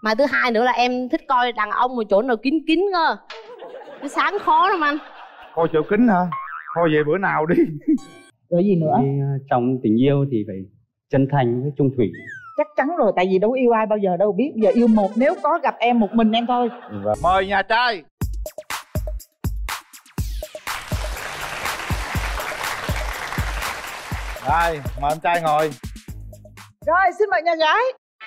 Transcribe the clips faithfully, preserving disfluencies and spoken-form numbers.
Mà thứ hai nữa là em thích coi đàn ông một chỗ nào kín kín cơ. Cái sáng khó lắm anh. Coi chỗ kín hả? Thôi về bữa nào đi. Rồi gì nữa? Thì, trong tình yêu thì phải chân thành với trung thủy. Chắc chắn rồi, tại vì đâu yêu ai bao giờ đâu biết. Giờ yêu một, nếu có gặp em một mình em thôi. Mời nhà trai. Rồi, mời em trai ngồi. Rồi, xin mời nhà gái.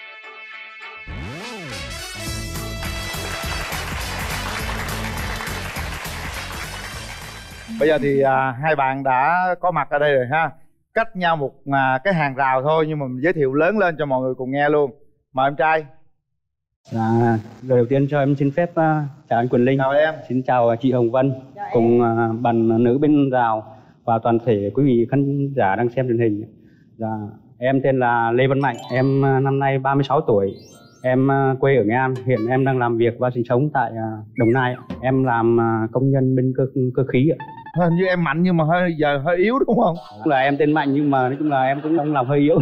Bây giờ thì à, hai bạn đã có mặt ở đây rồi ha. Cách nhau một à, cái hàng rào thôi, nhưng mà mình giới thiệu lớn lên cho mọi người cùng nghe luôn. Mời em trai. Là lời đầu tiên cho em xin phép uh, chào anh Quyền Linh. Chào em. Xin chào chị Hồng Vân. Chào cùng uh, bạn nữ bên rào và toàn thể quý vị khán giả đang xem truyền hình. Dạ, em tên là Lê Văn Mạnh, em uh, năm nay ba mươi sáu tuổi. Em uh, quê ở Nghệ An, hiện em đang làm việc và sinh sống tại uh, Đồng Nai. Em làm uh, công nhân bên cơ, cơ khí ạ. Hình như em mạnh nhưng mà hơi giờ hơi yếu đúng không? Là em tên Mạnh nhưng mà nói chung là em cũng không làm hơi yếu.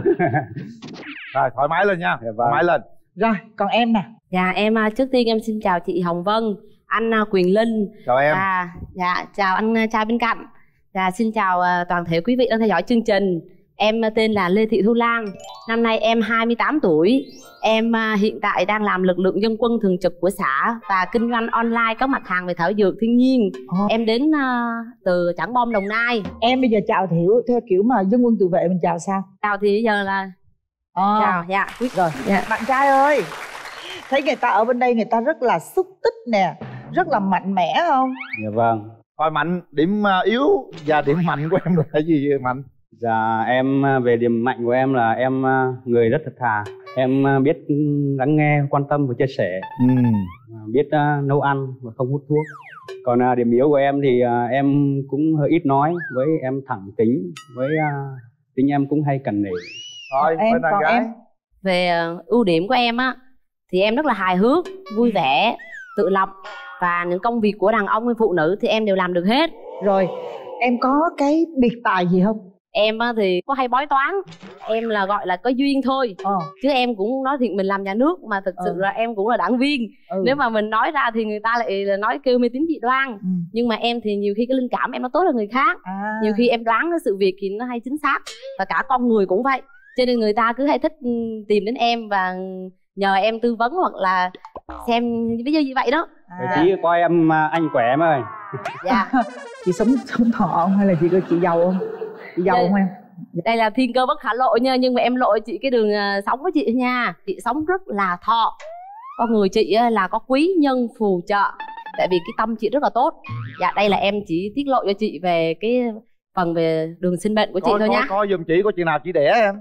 Rồi thoải mái lên nha, thoải mái lên. Rồi, còn em nè. Dạ em trước tiên em xin chào chị Hồng Vân, anh Quyền Linh. Chào em. À, dạ chào anh trai bên cạnh. Dạ xin chào toàn thể quý vị đang theo dõi chương trình. Em tên là Lê Thị Thu Lan. Năm nay em hai mươi tám tuổi. Em hiện tại đang làm lực lượng dân quân thường trực của xã và kinh doanh online các mặt hàng về thảo dược thiên nhiên. Oh. Em đến uh, từ Trảng Bom, Đồng Nai. Em bây giờ chào thiểu theo kiểu mà dân quân tự vệ mình chào sao? Chào thì bây giờ là à. chào, dạ. Rồi, dạ. Bạn trai ơi, thấy người ta ở bên đây người ta rất là xúc tích nè, rất là mạnh mẽ không? Dạ vâng. Thôi Mạnh, điểm yếu và điểm mạnh của em là gì Mạnh? Dạ em về điểm mạnh của em là em người rất thật thà. Em biết lắng nghe, quan tâm và chia sẻ. ừ. Biết nấu ăn và không hút thuốc. Còn điểm yếu của em thì em cũng hơi ít nói. Với em thẳng tính, với tính em cũng hay cằn nể. Thôi, em, bên còn gái. em về ưu điểm của em á thì em rất là hài hước, vui vẻ, tự lập. Và những công việc của đàn ông hay phụ nữ thì em đều làm được hết. Rồi, em có cái biệt tài gì không? Em thì có hay bói toán. Em là gọi là có duyên thôi. ờ. Chứ em cũng nói thiệt mình làm nhà nước mà thực sự ừ. là em cũng là đảng viên. ừ. Nếu mà mình nói ra thì người ta lại là nói kêu mê tín dị đoan. ừ. Nhưng mà em thì nhiều khi cái linh cảm em nó tốt hơn người khác. à. Nhiều khi em đoán cái sự việc thì nó hay chính xác. Và cả con người cũng vậy. Cho nên người ta cứ hay thích tìm đến em và nhờ em tư vấn hoặc là xem ví dụ như vậy đó. à. Chị coi em anh khỏe em ơi. Dạ. Chị sống sống thọ không hay là chị chị giàu không? Chị giàu đây, không em? Đây là thiên cơ bất khả lộ nha. Nhưng mà em lộ chị cái đường uh, sống của chị nha. Chị sống rất là thọ. Con người chị uh, là có quý nhân phù trợ. Tại vì cái tâm chị rất là tốt. Dạ đây là em chỉ tiết lộ cho chị về cái phần về đường sinh mệnh của chị có, thôi có, nhá. Có giùm chị, có chuyện nào chị đẻ em.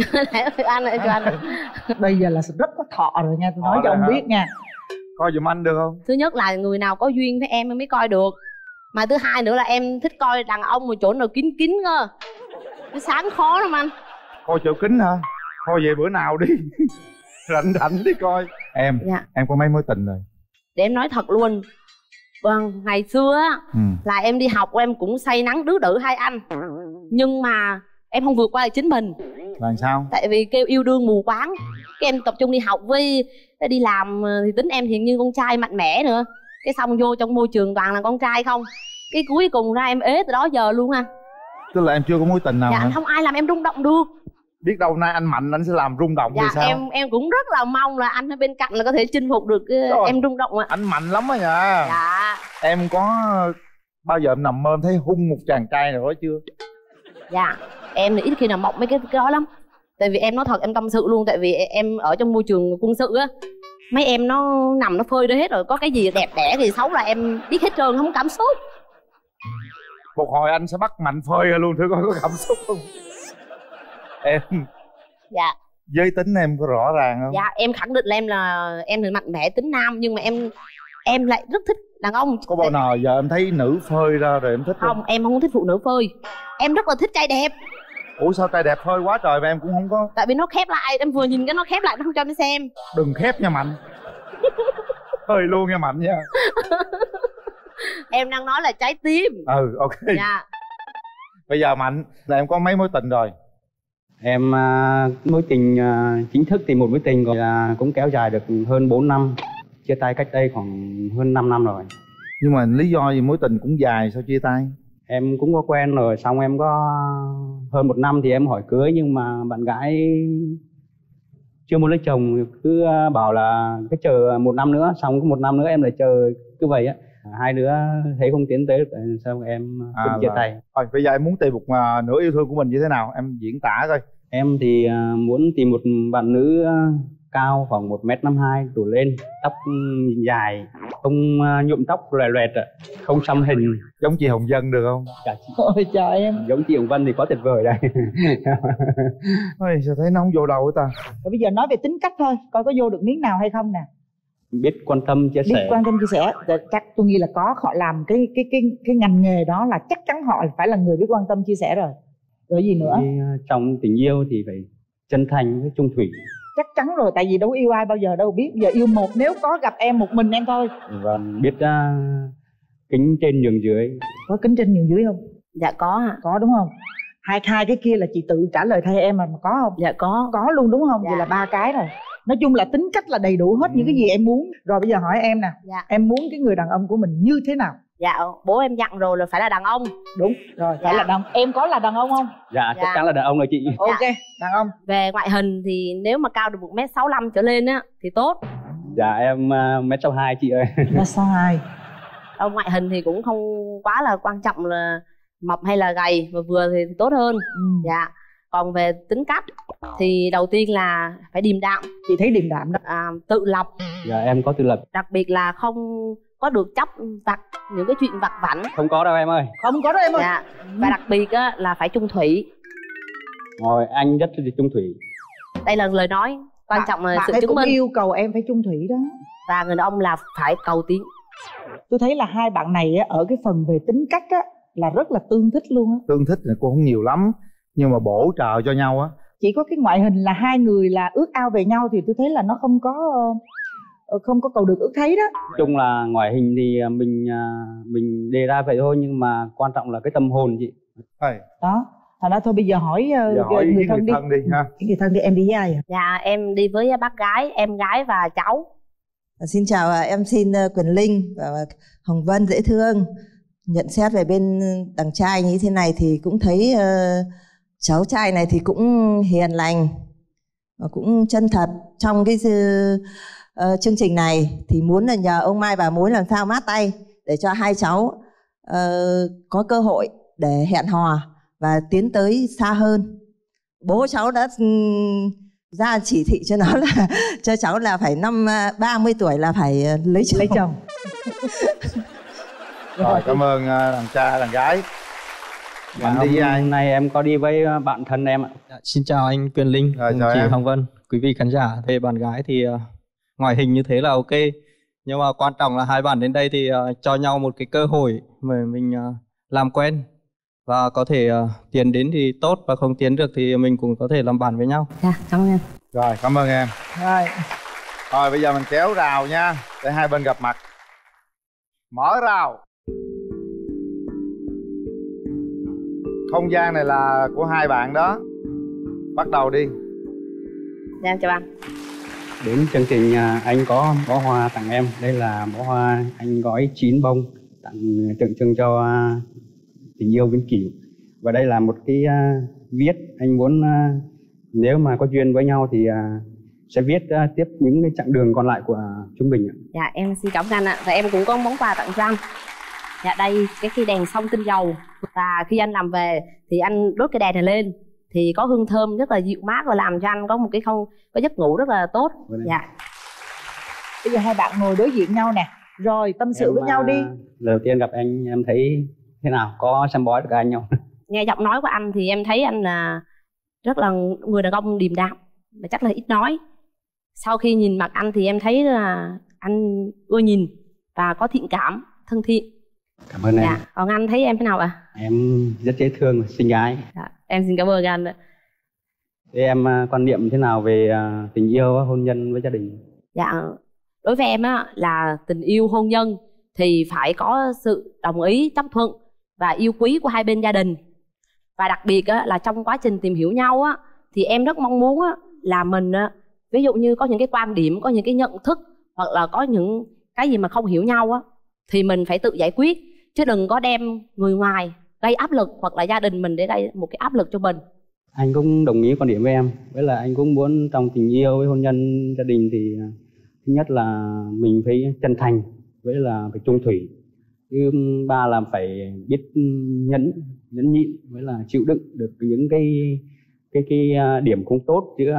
Anh ơi cho anh. Bây giờ là rất có thọ rồi nha. Tôi nói thọ cho ông hả? Biết nha. Coi giùm anh được không? Thứ nhất là người nào có duyên với em mới coi được. Mà thứ hai nữa là em thích coi đàn ông một chỗ nào kín kín cơ. Cái sáng khó lắm anh. Coi chỗ kín hả? Thôi về bữa nào đi. Rảnh rảnh đi coi. Em, dạ. Em có mấy mối tình rồi? Để em nói thật luôn. Vâng, ngày xưa á ừ. là em đi học em cũng say nắng đứa đử hai anh. Nhưng mà em không vượt qua được chính mình. Làm sao? Tại vì kêu yêu đương mù quáng. Cái em tập trung đi học với đi làm thì tính em thì như con trai mạnh mẽ nữa. Cái xong vô trong môi trường toàn là con trai không. Cái cuối cùng ra em ế từ đó giờ luôn anh. Tức là em chưa có mối tình nào dạ, hả? Anh không ai làm em rung động được. Biết đâu nay anh mạnh anh sẽ làm rung động dạ, thì sao? Em em cũng rất là mong là anh ở bên cạnh là có thể chinh phục được rồi. Em rung động ạ. Anh mạnh lắm á nha. Dạ. Em có bao giờ em nằm mơ em thấy hung một chàng trai nào đó chưa? Dạ. Em thì ít khi nào mộng mấy cái, cái đó lắm. Tại vì em nói thật em tâm sự luôn. Tại vì em ở trong môi trường quân sự á. Mấy em nó nằm nó phơi đó hết rồi. Có cái gì đẹp đẽ thì xấu là em biết hết trơn, không cảm xúc. Một hồi anh sẽ bắt Mạnh phơi ra luôn thử coi có cảm xúc không. Em. Dạ. Giới tính em có rõ ràng không? Dạ em khẳng định là em là em là mạnh mẽ tính nam. Nhưng mà em em lại rất thích đàn ông. Có bao nào giờ em thấy nữ phơi ra rồi em thích không? Không, em không thích phụ nữ phơi. Em rất là thích trai đẹp. Ủa sao trai đẹp phơi quá trời mà em cũng không có? Tại vì nó khép lại, em vừa nhìn cái nó khép lại nó không cho em xem. Đừng khép nha Mạnh. Phơi luôn nha Mạnh nha. Em đang nói là trái tim. Ừ ok. Dạ. Bây giờ Mạnh là em có mấy mối tình rồi? Em uh, mối tình uh, chính thức thì một mối tình gọi là cũng kéo dài được hơn bốn năm, chia tay cách đây khoảng hơn năm năm rồi. Nhưng mà lý do gì mối tình cũng dài sao chia tay? Em cũng có quen rồi, xong em có hơn một năm thì em hỏi cưới, nhưng mà bạn gái chưa muốn lấy chồng, cứ bảo là cứ chờ một năm nữa, xong có một năm nữa em lại chờ, cứ vậy á. Hai đứa thấy không tiến tới được, xong em cũng à, chia là... tay. Rồi bây giờ em muốn tìm một uh, nửa yêu thương của mình như thế nào, em diễn tả coi. Em thì uh, muốn tìm một bạn nữ uh, cao khoảng một mét năm hai đổ lên, tóc dài, không uh, nhuộm tóc loè loẹt, không xăm hình. Giống chị Hồng Vân được không? Dạ chị. Ôi trời em. Giống chị Hồng Vân thì có tuyệt vời đây. Ôi sao thấy nó không vô đầu hết ta. Rồi bây giờ nói về tính cách thôi, coi có vô được miếng nào hay không nè. Biết quan tâm chia biết sẻ. quan tâm chia sẻ chắc tôi nghĩ là có, họ làm cái cái cái cái ngành nghề đó là chắc chắn họ phải là người biết quan tâm chia sẻ rồi. Rồi gì nữa? Thì, uh, trong tình yêu thì phải chân thành với trung thủy. Chắc chắn rồi, tại vì đâu yêu ai bao giờ đâu biết. Giờ yêu một, nếu có gặp em một mình em thôi. Và biết uh, kính trên nhường dưới. Có kính trên nhường dưới không? Dạ có ạ. Có đúng không? Hai hai cái kia là chị tự trả lời thay em mà, mà có không? Dạ có. Có luôn đúng không? Dạ. Vậy là ba cái rồi. Nói chung là tính cách là đầy đủ hết ừ. những cái gì em muốn. Rồi bây giờ hỏi em nè, dạ. em muốn cái người đàn ông của mình như thế nào? Dạ bố em dặn rồi là phải là đàn ông. Đúng rồi, phải dạ. là đàn ông. Em có là đàn ông không? Dạ, dạ. chắc chắn là đàn ông rồi chị. Ok, dạ. đàn ông. Về ngoại hình thì nếu mà cao được một mét sáu lăm trở lên á thì tốt. Dạ em một mét sáu hai chị ơi. Mét sáu hai. Ở ngoại hình thì cũng không quá là quan trọng là mập hay là gầy, mà vừa thì tốt hơn. ừ. Dạ. Còn về tính cách thì đầu tiên là phải điềm đạm. Chị thấy điềm đạm đó. À, tự lập. Dạ em có tự lập. Đặc biệt là không có được chấp vặt những cái chuyện vặt vãnh. Không có đâu em ơi. Không có đâu em ơi. Dạ. Và đặc biệt á, là phải chung thủy. Rồi anh rất là chung thủy. Đây là lời nói quan trọng là sự chứng minh. Cũng yêu cầu em phải chung thủy đó. Và người đàn ông là phải cầu tiến. Tôi thấy là hai bạn này á, ở cái phần về tính cách á, là rất là tương thích luôn á. Tương thích thì cũng không nhiều lắm, nhưng mà bổ trợ cho nhau á. Chỉ có cái ngoại hình là hai người là ước ao về nhau thì tôi thấy là nó không có không có cầu được ước thấy đó. Nói chung là ngoại hình thì mình mình đề ra vậy thôi, nhưng mà quan trọng là cái tâm hồn chị. Hey. Đó. Thành ra thôi bây giờ hỏi, giờ hỏi người, người thân, thân đi. đi, đi ha. Người thân đi, em đi với ai à? Dạ em đi với bác gái, em gái và cháu. Xin chào, em xin Quyền Linh và Hồng Vân dễ thương. Nhận xét về bên đàn trai như thế này thì cũng thấy uh, cháu trai này thì cũng hiền lành và cũng chân thật. Trong cái uh, chương trình này thì muốn là nhờ ông Mai bà Mối làm sao mát tay để cho hai cháu uh, có cơ hội để hẹn hò và tiến tới xa hơn. Bố cháu đã um, ra chỉ thị cho nó là cho cháu là phải năm ba mươi tuổi là phải lấy chồng. Lấy chồng. Rồi cảm ơn đàn cha đàn gái. Bạn đi với ai? Hôm nay em có đi với bạn thân em ạ. Dạ, xin chào anh Quyền Linh, rồi, chị em. Hồng Vân, quý vị khán giả. Về bạn gái thì uh, ngoại hình như thế là ok, nhưng mà quan trọng là hai bạn đến đây thì uh, cho nhau một cái cơ hội mà mình uh, làm quen và có thể uh, tiến đến thì tốt, và không tiến được thì mình cũng có thể làm bạn với nhau. Dạ, cảm ơn em. Rồi cảm ơn em. Rồi. Rồi bây giờ mình kéo rào nha, để hai bên gặp mặt. Mở rào. Không gian này là của hai bạn đó. Bắt đầu đi. Dạ chào anh. Đến chương trình anh có bó hoa tặng em. Đây là bó hoa anh gói chín bông tặng tượng trưng cho tình yêu vĩnh cửu. Và đây là một cái viết anh muốn nếu mà có duyên với nhau thì sẽ viết tiếp những cái chặng đường còn lại của chúng mình ạ. Dạ em xin cảm ơn anh ạ. Và em cũng có món quà tặng cho anh. Dạ đây cái cây đèn sông tinh dầu, và khi anh làm về thì anh đốt cái đèn này lên thì có hương thơm rất là dịu mát và làm cho anh có một cái không có giấc ngủ rất là tốt. Dạ. Bây giờ hai bạn ngồi đối diện nhau nè, rồi tâm sự em, với nhau đi. Lần đầu tiên gặp anh em thấy thế nào, có xem bói được anh không? Nghe giọng nói của anh thì em thấy anh là rất là người đàn ông điềm đạm và chắc là ít nói. Sau khi nhìn mặt anh thì em thấy là anh ưa nhìn và có thiện cảm, thân thiện. Cảm ơn em. Dạ. Còn anh thấy em thế nào ạ? À? Em rất dễ thương, xinh gái. Dạ. Em xin cảm ơn anh ạ. Thế em quan niệm thế nào về tình yêu, hôn nhân với gia đình? Dạ, đối với em á, là tình yêu hôn nhân thì phải có sự đồng ý, chấp thuận và yêu quý của hai bên gia đình. Và đặc biệt á, là trong quá trình tìm hiểu nhau á, thì em rất mong muốn á là mình á, ví dụ như có những cái quan điểm, có những cái nhận thức, hoặc là có những cái gì mà không hiểu nhau á, thì mình phải tự giải quyết, chứ đừng có đem người ngoài gây áp lực, hoặc là gia đình mình để gây một cái áp lực cho mình. Anh cũng đồng ý quan điểm với em, với là anh cũng muốn trong tình yêu với hôn nhân gia đình thì thứ nhất là mình phải chân thành, với là phải trung thủy. Thứ ba là phải biết nhẫn nhẫn nhịn, với là chịu đựng được những cái cái cái điểm không tốt giữa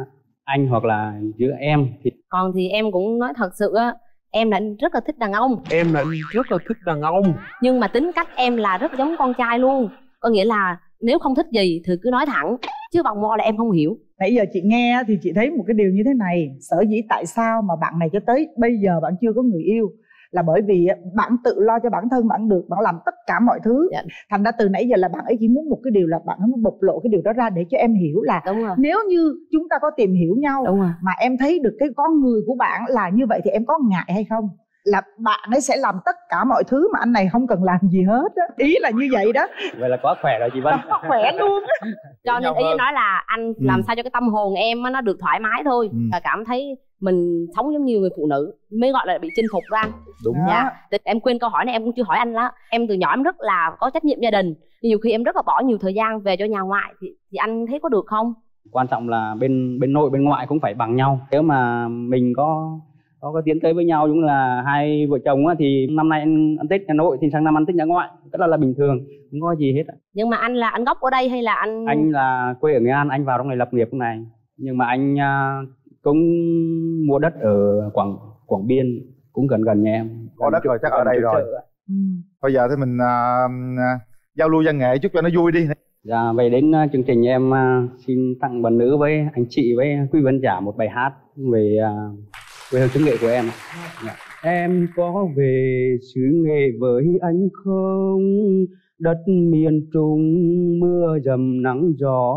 anh hoặc là giữa em. Thì còn thì em cũng nói thật sự á, em là rất là thích đàn ông. Em là rất là thích đàn ông. Nhưng mà tính cách em là rất giống con trai luôn. Có nghĩa là nếu không thích gì thì cứ nói thẳng, chứ vòng vo là em không hiểu. Nãy giờ chị nghe thì chị thấy một cái điều như thế này. Sở dĩ tại sao mà bạn này cho tới bây giờ bạn chưa có người yêu là bởi vì bạn tự lo cho bản thân bạn được, bạn làm tất cả mọi thứ. Dạ. Thành ra từ nãy giờ là bạn ấy chỉ muốn một cái điều là bạn ấy muốn bộc lộ cái điều đó ra để cho em hiểu là nếu như chúng ta có tìm hiểu nhau mà em thấy được cái con người của bạn là như vậy thì em có ngại hay không? Là bạn ấy sẽ làm tất cả mọi thứ mà anh này không cần làm gì hết á. Ý là như vậy đó. Vậy là quá khỏe rồi chị Vân. Quá khỏe luôn á. Cho nên ý nói là anh làm ừ. sao cho cái tâm hồn em nó được thoải mái thôi, ừ. và cảm thấy mình sống giống như người phụ nữ mới gọi là bị chinh phục ra. Đúng. Dạ. Em quên câu hỏi này em cũng chưa hỏi anh đó. Em từ nhỏ em rất là có trách nhiệm gia đình, nhiều khi em rất là bỏ nhiều thời gian về cho nhà ngoại, thì, thì anh thấy có được không? Quan trọng là bên bên nội bên ngoại cũng phải bằng nhau. Nếu mà mình có có cái tiến tới với nhau, cũng là hai vợ chồng á, thì năm nay anh ăn Tết nhà nội thì sang năm ăn Tết nhà ngoại, rất là là bình thường, không có gì hết. Nhưng mà anh là anh gốc ở đây hay là anh? Anh là quê ở Nghệ An, anh vào trong này lập nghiệp trong này, nhưng mà anh uh, cũng mua đất ở Quảng Quảng Biên, cũng gần gần nhà em. Có đất rồi chắc ở đây rồi. Ừ. Bây giờ thì mình uh, giao lưu văn nghệ chút cho nó vui đi. Dạ, về đến uh, chương trình em uh, xin tặng bạn nữ với anh chị với quý khán giả một bài hát về uh, quê hương xứ Nghệ của em. Dạ. Em có về xứ Nghệ với anh không? Đất miền Trung mưa dầm nắng gió,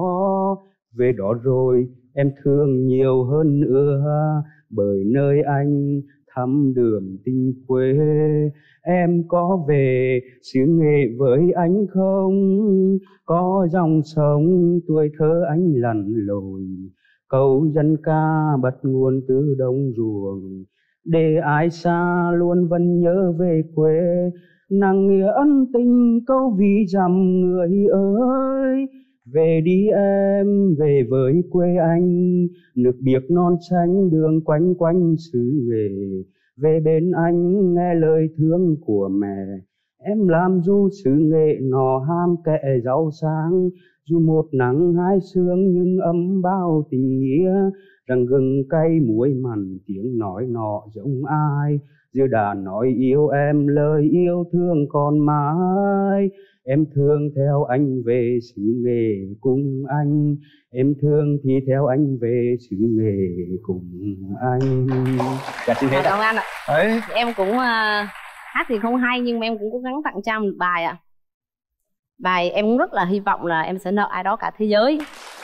về đó rồi em thương nhiều hơn nữa, bởi nơi anh thăm đường tình quê. Em có về xứ Nghệ với anh không? Có dòng sông tuổi thơ anh lặn lội, câu dân ca bắt nguồn từ đồng ruộng, để ai xa luôn vẫn nhớ về quê. Nàng nghĩa ân tình câu ví dặm người ơi, về đi em về với quê anh, nước biếc non xanh đường quanh quanh xứ Nghệ. Về bên anh nghe lời thương của mẹ, em làm du xứ Nghệ nọ ham kẻ giàu sang. Dù một nắng hai sương nhưng ấm bao tình nghĩa, rằng gừng cay muối mặn tiếng nói nọ giống ai. Giờ đã nói yêu em lời yêu thương còn mãi. Em thương theo anh về xứ Nghệ cùng anh, em thương thì theo anh về xứ Nghệ cùng anh. Dạ xin hết ạ. Anh ạ. Đấy. Em cũng uh, hát thì không hay nhưng mà em cũng cố gắng tặng cho một bài ạ. À. Bài em cũng rất là hy vọng là em sẽ nợ ai đó cả thế giới.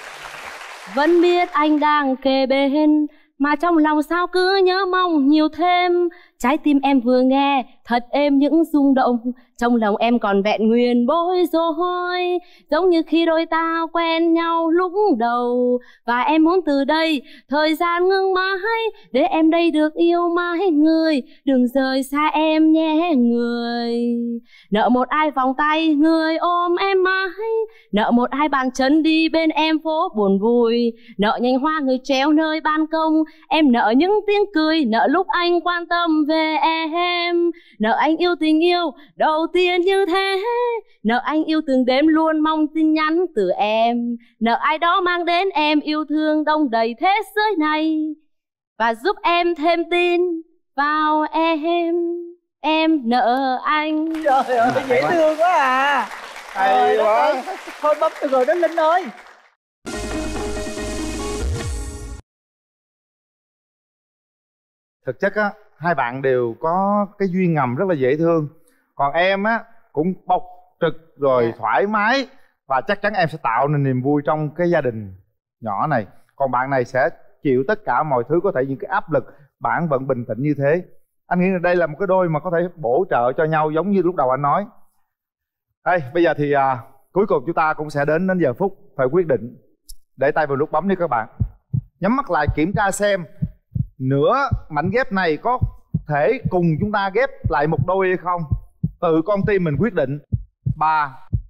Vẫn biết anh đang kề bên, mà trong lòng sao cứ nhớ mong nhiều thêm. Trái tim em vừa nghe thật êm những rung động, trong lòng em còn vẹn nguyên bối rối, giống như khi đôi ta quen nhau lúc đầu. Và em muốn từ đây thời gian ngưng mãi, để em đây được yêu mãi người, đừng rời xa em nhé người. Nợ một ai vòng tay người ôm em mãi, nợ một ai bàn chân đi bên em phố buồn vui, nợ nhành hoa người treo nơi ban công, em nợ những tiếng cười, nợ lúc anh quan tâm về em, nợ anh yêu tình yêu đầu tiên như thế, nợ anh yêu từng đêm luôn mong tin nhắn từ em, nợ ai đó mang đến em yêu thương đông đầy thế giới này, và giúp em thêm tin vào em. Em nợ anh. Trời ơi dễ thương quá à. Hay quá. Thôi bấm được rồi đó Linh ơi. Thực chất á, hai bạn đều có cái duyên ngầm rất là dễ thương. Còn em á, cũng bộc trực rồi yeah. thoải mái. Và chắc chắn em sẽ tạo nên niềm vui trong cái gia đình nhỏ này. Còn bạn này sẽ chịu tất cả mọi thứ, có thể những cái áp lực, bạn vẫn bình tĩnh như thế. Anh nghĩ là đây là một cái đôi mà có thể bổ trợ cho nhau giống như lúc đầu anh nói. Đây, bây giờ thì à, cuối cùng chúng ta cũng sẽ đến đến giờ phút phải quyết định. Để tay vào nút bấm đi các bạn. Nhắm mắt lại kiểm tra xem nửa mảnh ghép này có thể cùng chúng ta ghép lại một đôi hay không. Tự con tim mình quyết định. Ba,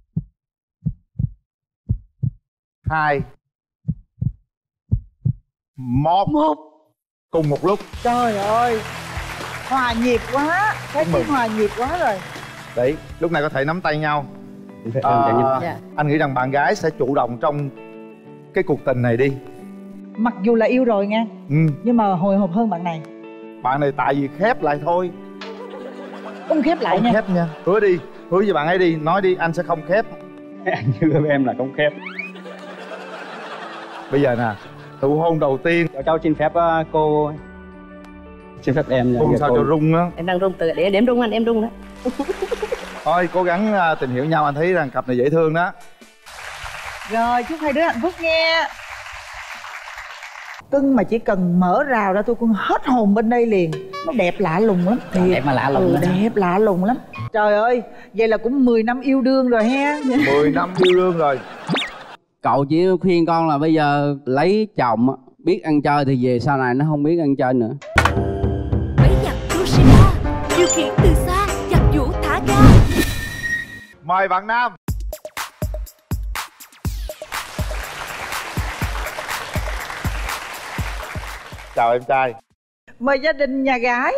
hai, một. Một. Cùng một lúc. Trời ơi, hòa nhịp quá, cái tiếng hòa nhịp quá rồi. Đấy, lúc này có thể nắm tay nhau. à, Yeah. Anh nghĩ rằng bạn gái sẽ chủ động trong cái cuộc tình này đi. Mặc dù là yêu rồi nha, ừ. nhưng mà hồi hộp hơn bạn này. Bạn này tại vì khép lại thôi. Không khép lại không nha. Khép nha. Hứa đi, hứa với bạn ấy đi. Nói đi, anh sẽ không khép. Anh hứa với em là không khép. Bây giờ nè, tụ hôn đầu tiên. Cháu xin phép uh, cô. Xin phép em. Hôn sao cô... cho rung á. Em đang rung, từ để điểm rung anh, em rung đó. Thôi cố gắng uh, tìm hiểu nhau. Anh thấy rằng cặp này dễ thương đó. Rồi, chúc hai đứa hạnh phúc nha. Cưng mà chỉ cần mở rào ra tôi cũng hết hồn bên đây liền. Nó đẹp lạ lùng lắm. Thiệt. Đẹp mà lạ lùng. Ừ, đẹp lạ lùng lắm. Trời ơi, vậy là cũng mười năm yêu đương rồi ha. Mười năm yêu đương rồi. Cậu chỉ khuyên con là bây giờ lấy chồng biết ăn chơi thì về sau này nó không biết ăn chơi nữa. Máy giặt Toshiba, điều khiển từ xa, giặt giũ thả ga. Mời bạn nam. Chào em trai. Mời gia đình nhà gái.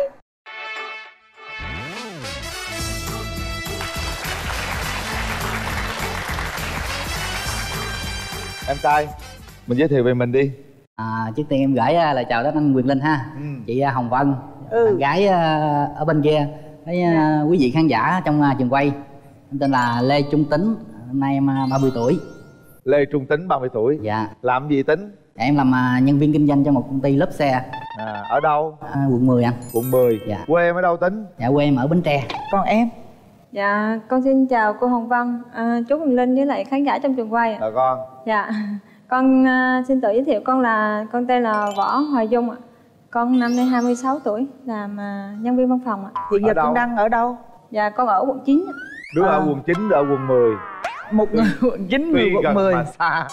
Em trai, mình giới thiệu về mình đi. À, trước tiên em gửi lời chào đến anh Quyền Linh ha. ừ. Chị Hồng Vân, ừ. bạn gái ở bên kia, với dạ. quý vị khán giả trong trường quay. Em tên là Lê Trung Tính, hôm nay em ba mươi tuổi. Lê Trung Tính, ba mươi tuổi. Dạ. Làm gì Tính? Dạ, em làm nhân viên kinh doanh cho một công ty lốp xe. À, ở đâu? À, quận mười anh. Quận mười. Dạ. Quê em ở đâu Tính? Dạ, quê em ở Bến Tre. Còn em? Dạ, con xin chào cô Hồng Vân, à, chú Quyền Linh với lại khán giả trong trường quay ạ. Chào con. Dạ, con uh, xin tự giới thiệu con là con tên là Võ Hoài Dung ạ. Con năm nay hai mươi sáu tuổi, làm uh, nhân viên văn phòng ạ. Hiện giờ con đang ở đâu? Dạ, con ở quận chín ạ. Đứa à. ở quận chín, đứa ở quận mười. Một người quận chín, người quận mười. Mà xa.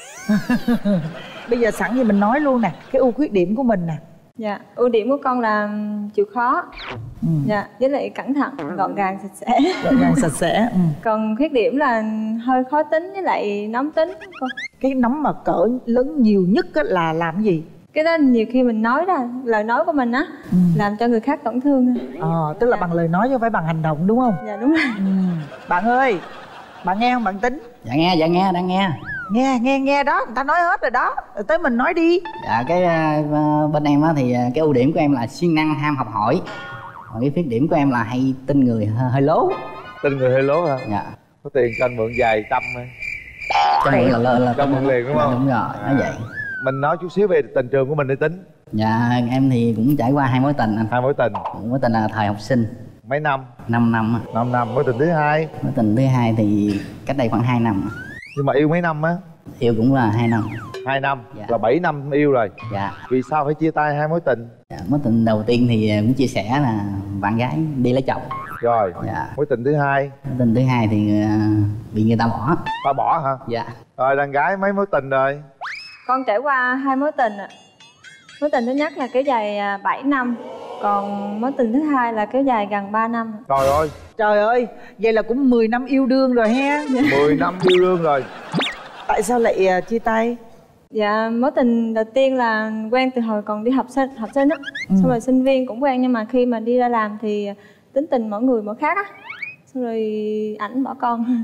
Bây giờ sẵn thì mình nói luôn nè, cái ưu khuyết điểm của mình nè. Dạ, ưu điểm của con là chịu khó. ừ. Dạ, với lại cẩn thận, gọn gàng, sạch sẽ. Gọn gàng, sạch sẽ. ừ. Còn khuyết điểm là hơi khó tính với lại nóng tính. Cái nóng mà cỡ lớn nhiều nhất là làm cái gì? Cái đó nhiều khi mình nói ra, lời nói của mình á, ừ. làm cho người khác tổn thương. Ờ, tức là dạ. bằng lời nói chứ không phải bằng hành động đúng không? Dạ đúng rồi. ừ. Bạn ơi, bạn nghe không bạn Tính? Dạ nghe, dạ nghe, đang nghe. Nghe, nghe, nghe đó, người ta nói hết rồi đó, rồi tới mình nói đi. Dạ, cái uh, bên em á thì cái ưu điểm của em là siêng năng, ham học hỏi. Còn cái khuyết điểm của em là hay tin người hơi, hơi lố. Tin người hơi lố hả? Dạ. Có tiền cho anh mượn vài trăm ấy. Cho mượn là là, là cho mượn liền đúng không? Đúng rồi, à. nói vậy. Mình nói chút xíu về tình trường của mình đi Tính. Dạ, em thì cũng trải qua hai mối tình anh. Hai mối tình. Mối tình là thời học sinh. Mấy năm? Năm năm. Năm năm. Mối tình thứ hai? Mối tình thứ hai thì cách đây khoảng hai năm. Nhưng mà yêu mấy năm á? Yêu cũng là hai năm. Hai năm? Dạ. Là bảy năm yêu rồi? Dạ. Vì sao phải chia tay hai mối tình? Dạ, mối tình đầu tiên thì cũng chia sẻ là bạn gái đi lấy chồng. Rồi. Dạ. Mối tình thứ hai? Mối tình thứ hai thì bị người ta bỏ. Ta bỏ hả? Dạ. Rồi đàn gái mấy mối tình rồi? Con trải qua hai mối tình ạ. Mối tình thứ nhất là kéo dài bảy năm. Còn mối tình thứ hai là kéo dài gần ba năm. Trời ơi. Trời ơi, vậy là cũng mười năm yêu đương rồi ha. Mười năm yêu đương rồi. Tại sao lại uh, chia tay? Dạ, mối tình đầu tiên là quen từ hồi còn đi học sinh, học sinh á. ừ. Xong rồi sinh viên cũng quen, nhưng mà khi mà đi ra làm thì tính tình mỗi người mỗi khác á. Xong rồi ảnh bỏ con.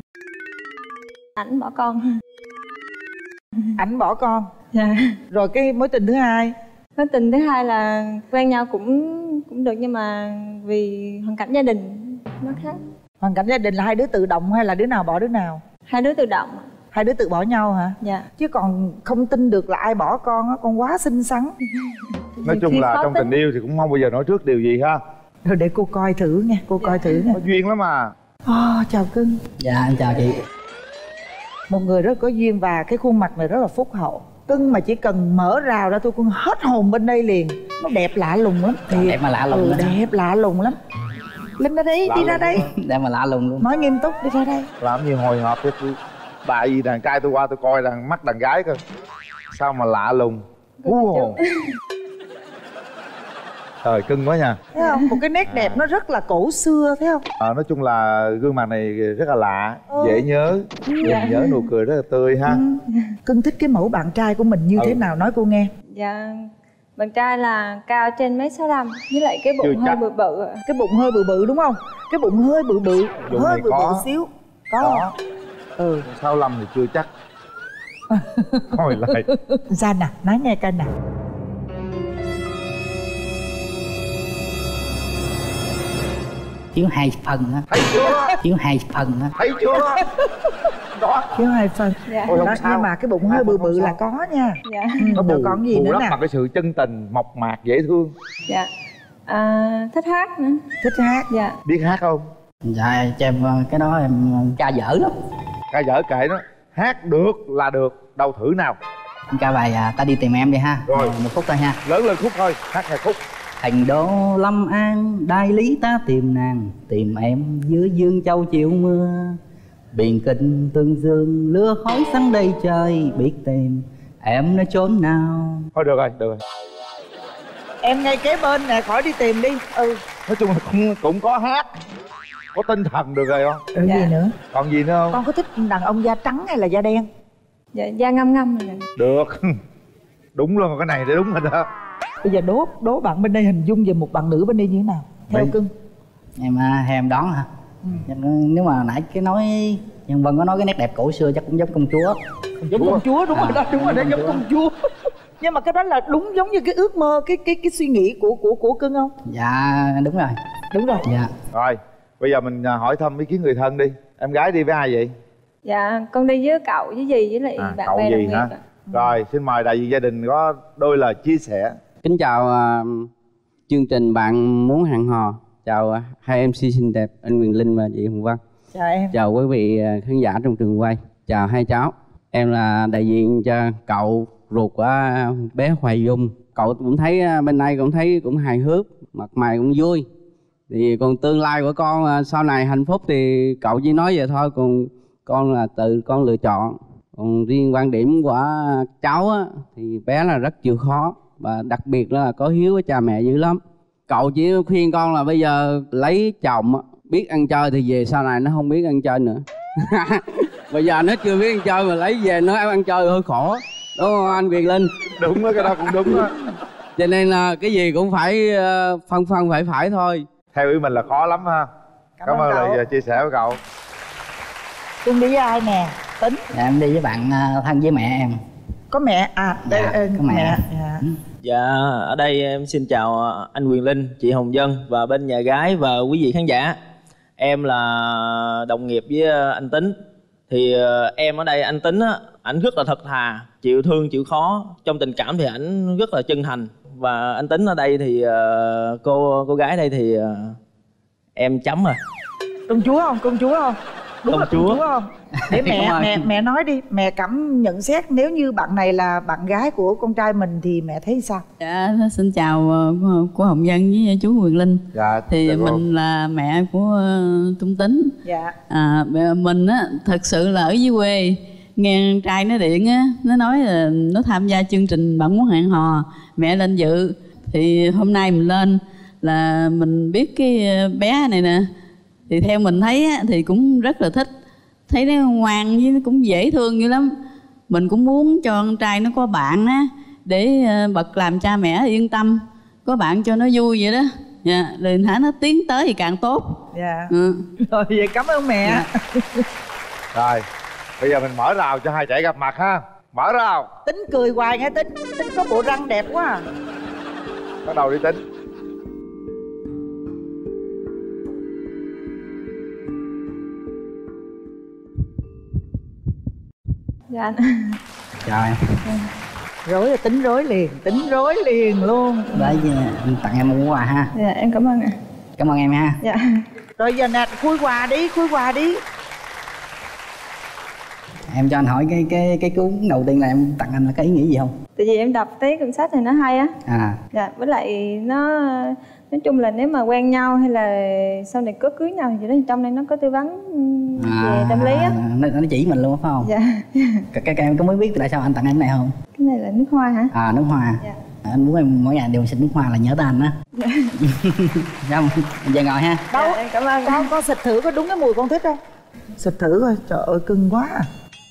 Ảnh bỏ con. Ảnh bỏ con. Dạ. Rồi cái mối tình thứ hai? Mối tình thứ hai là quen nhau cũng cũng được, nhưng mà vì hoàn cảnh gia đình nó khác. Hoàn cảnh gia đình là hai đứa tự động hay là đứa nào bỏ đứa nào? Hai đứa tự động. Hai đứa tự bỏ nhau hả? Dạ. Chứ còn không tin được là ai bỏ con á, con quá xinh xắn. Nói chung là trong tình yêu thì cũng không bao giờ nói trước điều gì ha. Rồi để cô coi thử nha, cô dạ. coi thử nha. Có duyên lắm mà. Oh, chào cưng. Dạ, em chào chị. Một người rất có duyên và cái khuôn mặt này rất là phúc hậu. Cưng mà chỉ cần mở rào ra tôi cũng hết hồn bên đây liền. Nó đẹp lạ lùng lắm. Thì... Đẹp mà lạ lùng. Ừ, đẹp lạ lùng lắm. Linh ra đây, lạ đi ra đây. Đẹp mà lạ lùng luôn. Nói nghiêm túc, đi ra đây. Làm gì hồi hộp chứ tôi. Tại vì đàn trai tôi qua tôi coi đàn mắt đàn gái cơ. Sao mà lạ lùng, hú hồn. Trời, cưng quá nha. Thấy không? Một cái nét đẹp nó rất là cổ xưa, thấy không? À, nói chung là gương mặt này rất là lạ, ừ. dễ nhớ, dạ. nhìn nhớ nụ cười rất là tươi ha. Ừ. Cưng thích cái mẫu bạn trai của mình như ừ. thế nào, nói cô nghe. Dạ, bạn trai là cao trên mấy sáu lăm, với lại cái bụng hơi bự bự. Cái bụng hơi bự bự đúng không? Cái bụng hơi bự bự, bụng hơi bự có. bự xíu. Có. Có. Ừ. sáu lăm thì chưa chắc. Thôi lại. Ra nè, nói nghe coi nè. Thiếu hai phần á. Thấy chưa? Thiếu hai phần á. Thấy chưa? Đó. Thiếu hai phần. Dạ. Ôi, đó, nhưng mà cái bụng hơi bự bự là có nha. Dạ. Nó bù, còn gì bù nữa lấp nè. bằng cái sự chân tình, mộc mạc, dễ thương. Dạ. À, thích hát nữa. Thích hát. Dạ. Biết hát không? Dạ, cho em cái đó em ca dở lắm. Ca dở kệ nó. Hát được là được. Đâu thử nào. Em ca bài à, Ta Đi Tìm Em đi ha. Rồi. Một phút thôi ha. Lớn lên khúc thôi. Hát hai khúc. Thành đô Lâm An, đại lý ta tìm nàng, tìm em giữa dương châu chiều mưa. Biển kinh tương dương, lửa khói sáng đầy trời, biết tìm em nơi chốn nào. Thôi được rồi, được rồi. Em ngay kế bên nè, khỏi đi tìm đi. Ừ. Nói chung là cũng, cũng có hát, có tinh thần được rồi không? Ừ, dạ. Gì nữa? Còn gì nữa không? Con có thích đàn ông da trắng hay là da đen? Dạ, da ngâm ngâm rồi. Được. Đúng luôn, cái này để đúng rồi đó. Bây giờ đố đố bạn bên đây hình dung về một bạn nữ bên đây như thế nào? Theo cưng. Em hay em đoán hả? Ừ. Nếu mà nãy cái nói Nhân Vân có nói cái nét đẹp cổ xưa chắc cũng giống công chúa. Giống công chúa, đúng à, rồi đó, đúng rồi đó, giống công chúa. Nhưng mà cái đó là đúng giống như cái ước mơ, cái cái cái suy nghĩ của của của cưng không? Dạ đúng rồi. Đúng rồi. Dạ. Rồi, bây giờ mình hỏi thăm ý kiến người thân đi. Em gái đi với ai vậy? Dạ, con đi với cậu với dì với lại à, bạn cậu bè gì hả? ạ. Rồi, xin mời đại diện gia đình có đôi lời chia sẻ. Kính chào uh, chương trình Bạn Muốn Hẹn Hò. Chào uh, hai em xê xinh đẹp, anh Quyền Linh và chị Hồng Vân. Chào em. Chào quý vị uh, khán giả trong trường quay. Chào hai cháu. Em là đại diện cho cậu ruột của uh, bé Hoài Dung. Cậu cũng thấy uh, bên đây cũng thấy cũng hài hước, mặt mày cũng vui. Thì còn tương lai của con uh, sau này hạnh phúc thì cậu chỉ nói vậy thôi, còn con là tự con lựa chọn. Còn riêng quan điểm của cháu á, thì bé là rất chịu khó và đặc biệt là có hiếu với cha mẹ dữ lắm. Cậu chỉ khuyên con là bây giờ lấy chồng biết ăn chơi thì về sau này nó không biết ăn chơi nữa. Bây giờ nó chưa biết ăn chơi mà lấy về nó ăn chơi hơi khổ, đúng không anh Quyền Linh? Đúng đó, cái đó cũng đúng đó. Cho nên là cái gì cũng phải phân phân phải phải thôi. Theo ý mình là khó lắm ha. Cảm, Cảm ơn lời chia sẻ của cậu. Cưng đi với ai nè? Tính. Dạ em đi với bạn thân với mẹ em. Có mẹ à? Đây, dạ, ờ, có mẹ, mẹ. Dạ. Dạ, ở đây em xin chào anh Quyền Linh, chị Hồng Vân và bên nhà gái và quý vị khán giả. Em là đồng nghiệp với anh Tính. Thì em ở đây anh Tính á, ảnh rất là thật thà, chịu thương chịu khó. Trong tình cảm thì ảnh rất là chân thành. Và anh Tính ở đây thì cô cô gái đây thì em chấm rồi. Công chúa không? Công chúa không? Đúng công là chúa. công chúa không? Để mẹ mẹ mẹ nói đi, mẹ cảm nhận xét nếu như bạn này là bạn gái của con trai mình thì mẹ thấy sao? Dạ, xin chào cô Hồng Vân với chú Quyền Linh. Dạ. Thì dạ mình không? là mẹ của Trung Tính. Dạ. À, mình á thật sự là ở dưới quê nghe con trai nó điện á, nó nói là nó tham gia chương trình Bạn Muốn Hẹn Hò, mẹ lên dự. Thì hôm nay mình lên là mình biết cái bé này nè, thì theo mình thấy á, thì cũng rất là thích. Thấy nó ngoan với nó cũng dễ thương dữ lắm. Mình cũng muốn cho con trai nó có bạn á, để bậc làm cha mẹ yên tâm, có bạn cho nó vui vậy đó. Dạ, rồi thả nó tiến tới thì càng tốt. Dạ. Ừ. Rồi vậy cảm ơn mẹ. Dạ. Rồi, bây giờ mình mở rào cho hai trẻ gặp mặt ha. Mở rào. Tính cười hoài nghe Tính. Tính có bộ răng đẹp quá à. Bắt đầu đi Tính. Dạ. Chào em. Rối là Tính rối liền, Tính rối liền luôn. Đấy, anh tặng em một món quà ha. Dạ, em cảm ơn ạ. Cảm ơn em ha. Dạ. Rồi giờ nè, khui quà đi, khui quà đi. Em cho anh hỏi cái cái cái cuốn đầu tiên là em tặng anh là có ý nghĩa gì không? Tại vì em đọc thấy cuốn sách này nó hay á. À. Dạ, với lại nó nói chung là nếu mà quen nhau hay là sau này có cưới nhau thì trong đây nó có tư vấn về à, tâm lý á. Nó, nó chỉ mình luôn phải không? Dạ. Các, các em có mới biết tại sao anh tặng em này không? Cái Cái này là nước hoa hả? À, nước hoa. Dạ. Anh muốn em mỗi ngày đều xịt nước hoa là nhớ tới anh á. Dạ. Dạ ngồi ha. Đâu, Dạ, cảm ơn. Con, con xịt thử có đúng cái mùi con thích không? Xịt thử coi, trời ơi cưng quá à.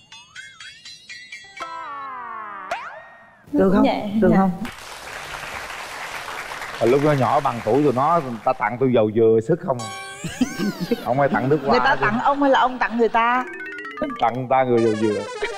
Được không? Dạ. Được Dạ. không? Hồi lúc nó nhỏ bằng tuổi tụi nó, người ta tặng tôi dầu dừa sức không. Không ai tặng nước hoa. Người ta chứ. tặng ông hay là ông tặng người ta? Tặng người ta người dầu dừa.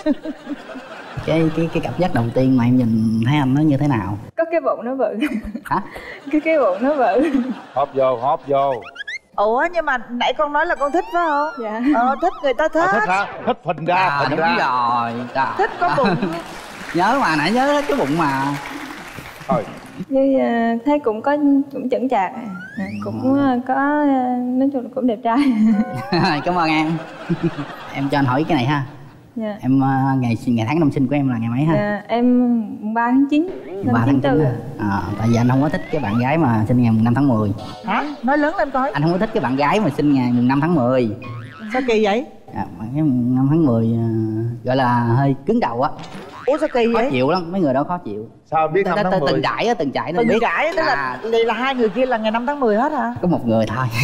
Cái cái cái cảm giác đầu tiên mà em nhìn thấy anh nó như thế nào? Có cái bụng nó bự. Hả? Cái cái bụng nó bự. Hóp vô, hóp vô. Ủa nhưng mà nãy con nói là con thích phải không? Dạ. Ờ thích, người ta thích. À, thích hả? Thích phình ra, À, phình đúng ra. rồi. Trời. Thích có bụng. Nhớ mà, nãy nhớ cái bụng mà. Thôi. Như uh, thấy cũng có cũng chững chạc, à, cũng uh, có uh, nói chung là cũng đẹp trai. Cảm ơn em. Em cho anh hỏi cái này ha. Dạ. Em uh, ngày ngày tháng năm sinh của em là ngày mấy ha? Dạ, em ba tháng chín năm ba tháng chín tư. chín. À, tại vì anh không có thích cái bạn gái mà sinh ngày mùng năm tháng mười. Hả? Nói lớn lên coi. Anh không có thích cái bạn gái mà sinh ngày mùng năm tháng mười. Sao kỳ vậy? À, bạn gái mùng năm tháng mười uh, gọi là hơi cứng đầu á. Ủa sao kỳ khó vậy? chịu lắm, mấy người đó khó chịu. Sao biết năm tháng mười? Từng trải á, từng trải nó Từng biết. trải tức là À, là hai người kia là ngày năm tháng mười hết hả? có một người thôi.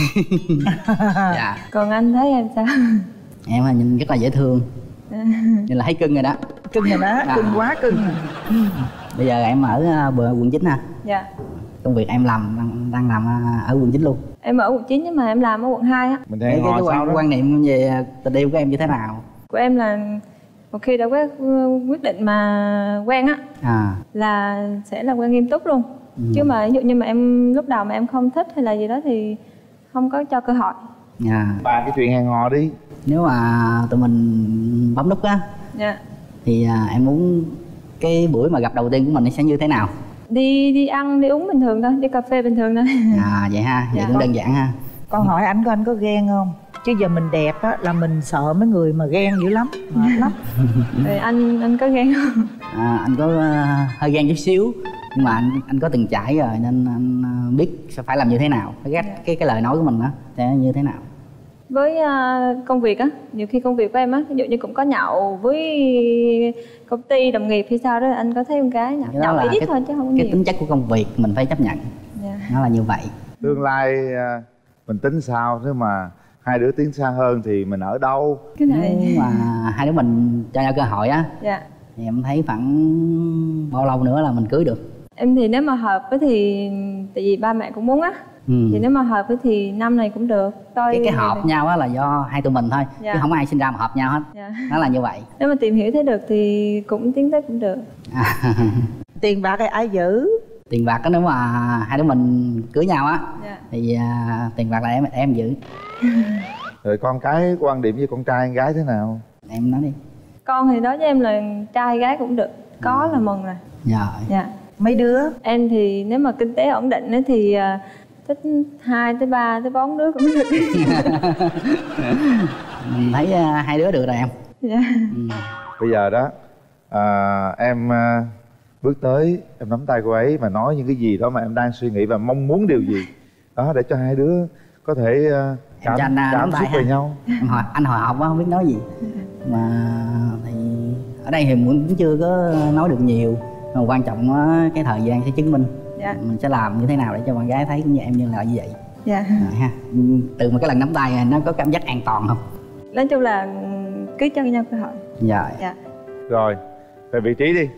Dạ. Còn anh thấy em sao? Em là nhìn rất là dễ thương. Nhìn là thấy cưng rồi đó. Cưng rồi đó, À. cưng quá cưng. Bây giờ em ở uh, bờ quận chín ha. Dạ. Công việc em làm đang, đang làm uh, ở quận chín luôn. Em ở quận chín nhưng mà em làm ở quận hai á. Mình Cái, hẹn cái, hò cái sao quan, đó? quan niệm về tình yêu của em như thế nào? Của em là một khi đã quyết quyết định mà quen á À. là sẽ là quen nghiêm túc luôn. Ừ. Chứ mà ví dụ như mà em lúc đầu mà em không thích hay là gì đó thì không có cho cơ hội. Dạ. Bàn cái chuyện hẹn hò đi. Nếu mà tụi mình bấm nút á Dạ. thì uh, em muốn cái buổi mà gặp đầu tiên của mình nó sẽ như thế nào? Đi đi ăn đi uống bình thường thôi, đi cà phê bình thường thôi. À vậy ha, vậy Dạ. cũng đơn giản ha. Con hỏi anh có anh có ghen không? Chứ giờ mình đẹp á là mình sợ mấy người mà ghen dữ lắm, mệt lắm. Rồi anh anh có ghen không? À, anh có uh, hơi ghen chút xíu nhưng mà anh anh có từng trải rồi nên anh uh, biết sẽ phải làm như thế nào, cái Dạ. cái cái lời nói của mình đó sẽ như thế nào. Với uh, công việc á, nhiều khi công việc của em á, ví dụ như cũng có nhậu với công ty đồng nghiệp hay sao đó, anh có thấy con gái nhậu, Cái đó nhậu là ít cái, thôi chứ không có cái nhiều. tính chất của công việc mình phải chấp nhận. Dạ. Nó là như vậy. Tương lai à, mình tính sao, nếu mà hai đứa tiến xa hơn thì mình ở đâu? Cái này Nếu mà hai đứa mình cho nhau cơ hội á dạ. thì em thấy khoảng bao lâu nữa là mình cưới được? Em thì nếu mà hợp với thì tại vì ba mẹ cũng muốn á. Ừ. Thì nếu mà hợp với thì năm này cũng được. Coi Cái cái hợp thì... nhau á là do hai tụi mình thôi, Dạ. chứ không có ai sinh ra mà hợp nhau hết. Dạ. Nó là như vậy. Nếu mà tìm hiểu thấy được thì cũng tiến tới cũng được. Tiền bạc thì ai giữ? Tiền bạc á, nếu mà hai đứa mình cưới nhau á Dạ. thì à, tiền bạc là em em giữ. Rồi con cái quan điểm với con trai con gái thế nào? Em nói đi. Con thì đối với em là trai gái cũng được, có là mừng rồi. Rồi. Dạ. Mấy đứa? Em thì nếu mà kinh tế ổn định ấy thì uh, thích hai tới ba tới bốn đứa cũng được. Mình thấy uh, hai đứa được rồi em. Dạ. Ừ. Bây giờ đó à, em à, bước tới em nắm tay cô ấy và nói những cái gì đó mà em đang suy nghĩ và mong muốn điều gì đó để cho hai đứa có thể uh, cảm, cho anh, uh, cảm nắm tay xúc về ha. nhau. Em hỏi anh hồi hộp quá không biết nói gì mà thì ở đây thì cũng chưa có nói được nhiều, mà quan trọng á, cái thời gian sẽ chứng minh. Dạ. Mình sẽ làm như thế nào để cho bạn gái thấy cũng như em như là như vậy. Dạ. Rồi ha. Từ một cái lần nắm tay này, nó có cảm giác an toàn không? Nói chung là cứ cho nhau cơ hội. Dạ. Dạ. Rồi về vị trí đi.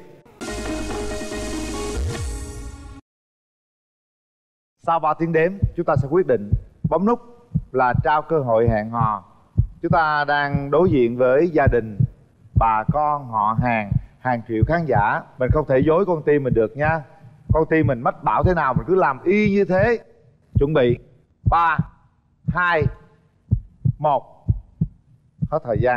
Sau ba tiếng đếm chúng ta sẽ quyết định bấm nút là trao cơ hội hẹn hò. Chúng ta đang đối diện với gia đình, bà con, họ hàng, hàng triệu khán giả. Mình không thể dối con tim mình được nha. Con tim mình mách bảo thế nào mình cứ làm y như thế. Chuẩn bị ba, hai, một. Hết thời gian.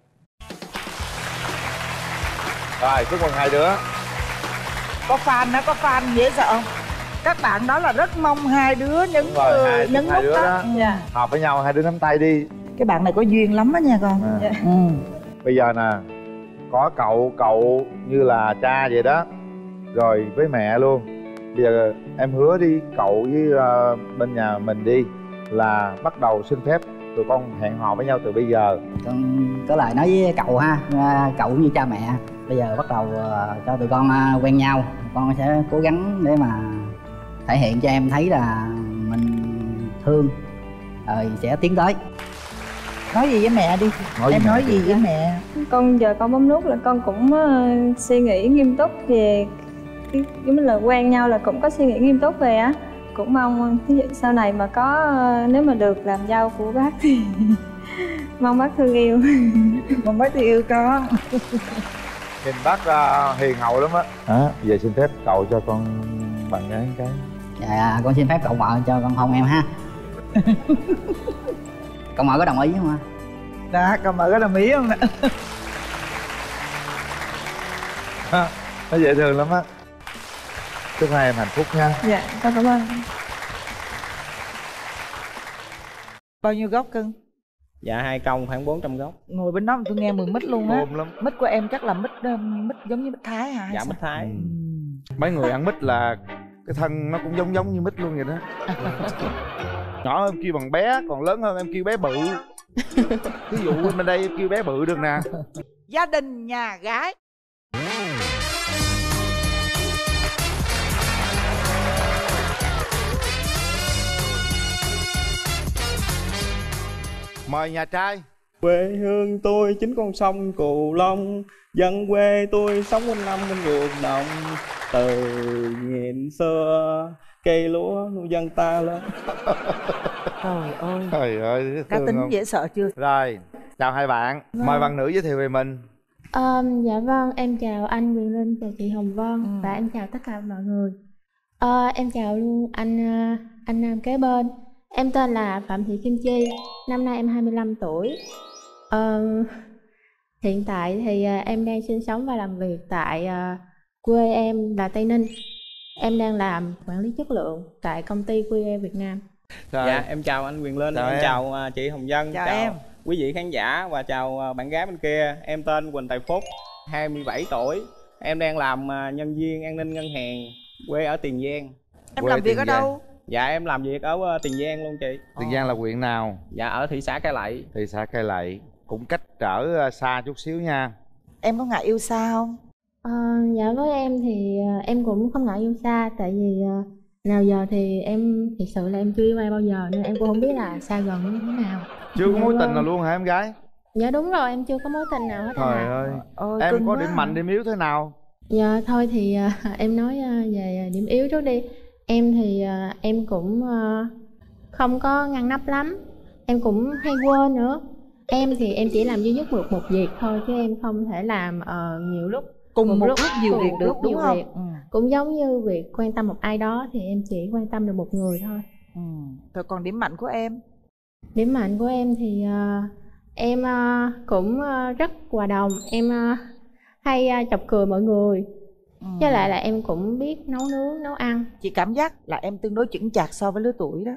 Rồi, chúc mừng hai đứa. Có fan đó, có fan dễ sợ không? Các bạn đó là rất mong hai đứa nhấn Rồi, hai, nhấn hai nút đứa đó. đó. Dạ. Hợp với nhau, hai đứa nắm tay đi. Cái bạn này có duyên lắm đó nha con. À. Dạ. Ừ. Bây giờ nè, có cậu, cậu như là cha vậy đó. Rồi với mẹ luôn. Bây giờ em hứa đi, cậu với uh, bên nhà mình đi là bắt đầu xin phép tụi con hẹn hò với nhau từ bây giờ. Con có lời nói với cậu ha, à, cậu cũng như cha mẹ Bây giờ bắt đầu uh, cho tụi con uh, quen nhau. Con sẽ cố gắng để mà thể hiện cho em thấy là mình thương, rồi sẽ tiến tới. Nói gì với mẹ đi. Nói em nói gì với mẹ? Con giờ con bấm nút là con cũng uh, suy nghĩ nghiêm túc về cái giống như là quen nhau là cũng có suy nghĩ nghiêm túc về á. Cũng mong ví dụ sau này mà có uh, nếu mà được làm dâu của bác thì mong bác thương yêu. Mong bác thương yêu con. Nhìn bác uh, hiền hậu lắm á. À, giờ xin phép cậu cho con bạn gái cái. Dạ con xin phép cậu vợ cho con hôn em ha. Cậu mợ có đồng ý không ạ? Dạ, cậu mợ có đồng ý không ạ? Nó dễ thương lắm á. Chúc hai em hạnh phúc nha. Dạ, con cảm ơn. Bao nhiêu gốc cưng? Dạ hai công khoảng bốn trăm gốc. Ngồi bên đó mà tôi nghe mùi mít luôn á. Mít của em chắc là mít mít giống như mít Thái hả? Dạ mít Thái. Ừ. Mấy người ăn mít là cái thân nó cũng giống giống như mít luôn vậy đó. Nhỏ hơn kêu bằng bé, còn lớn hơn em kêu bé bự. Ví dụ bên đây em kêu bé bự được nè. Gia đình nhà gái. Mời nhà trai. Quê hương tôi chính con sông Cù Long, dân quê tôi sống quanh năm bên ruộng đồng. Từ nghìn xưa cây lúa nuôi dân ta lên. Trời ơi. Trời ơi, cá tính không? Dễ sợ chưa? Rồi, chào hai bạn. Vâng. Mời bạn nữ giới thiệu về mình. Um, dạ vâng, em chào anh Quyền Linh, chào chị Hồng Vân ừ. và em chào tất cả mọi người. Uh, em chào luôn anh uh, anh nam kế bên. Em tên là Phạm Thị Kim Chi, năm nay em hai mươi lăm tuổi. Uh, hiện tại thì uh, em đang sinh sống và làm việc tại uh, quê em là Tây Ninh. Em đang làm quản lý chất lượng tại công ty quy e Việt Nam. Rồi. Dạ em chào anh Quyền Linh, chào em, em chào uh, chị Hồng Vân, chào, chào em quý vị khán giả và chào uh, bạn gái bên kia. Em tên Quỳnh Tài Phúc, hai mươi bảy tuổi. Em đang làm uh, nhân viên an ninh ngân hàng, quê ở Tiền Giang. Em quê làm việc Tiền ở Giang. đâu? Dạ em làm việc ở uh, Tiền Giang luôn chị. Tiền Giang là huyện nào? Dạ ở thị xã Cai Lậy. Thị xã Cai Lậy, cũng cách trở xa chút xíu nha. Em có ngại yêu xa không? À, dạ với em thì uh, em cũng không ngại yêu xa. Tại vì uh, nào giờ thì em thật sự là em chưa yêu ai bao giờ, nên em cũng không biết là xa gần như thế nào. Chưa có dạ mối vâng. tình nào luôn hả em gái? Dạ đúng rồi, em chưa có mối tình nào hết. Trời ơi, Ôi, em có quá. điểm mạnh điểm yếu thế nào? Dạ thôi thì uh, em nói uh, về điểm yếu trước đi. Em thì uh, em cũng uh, không có ngăn nắp lắm. Em cũng hay quên nữa. Em thì em chỉ làm duy nhất một một việc thôi, chứ em không thể làm uh, nhiều lúc cùng một, một lúc, lúc nhiều cùng việc được lúc đúng nhiều không? Việc. Ừ. Cũng giống như việc quan tâm một ai đó thì em chỉ quan tâm được một người thôi. Ừ. Rồi còn điểm mạnh của em? Điểm mạnh của em thì uh, em uh, cũng uh, rất hòa đồng. Em uh, hay uh, chọc cười mọi người. Ừ. Với lại là em cũng biết nấu nướng, nấu ăn. Chị cảm giác là em tương đối chững chạc so với lứa tuổi đó.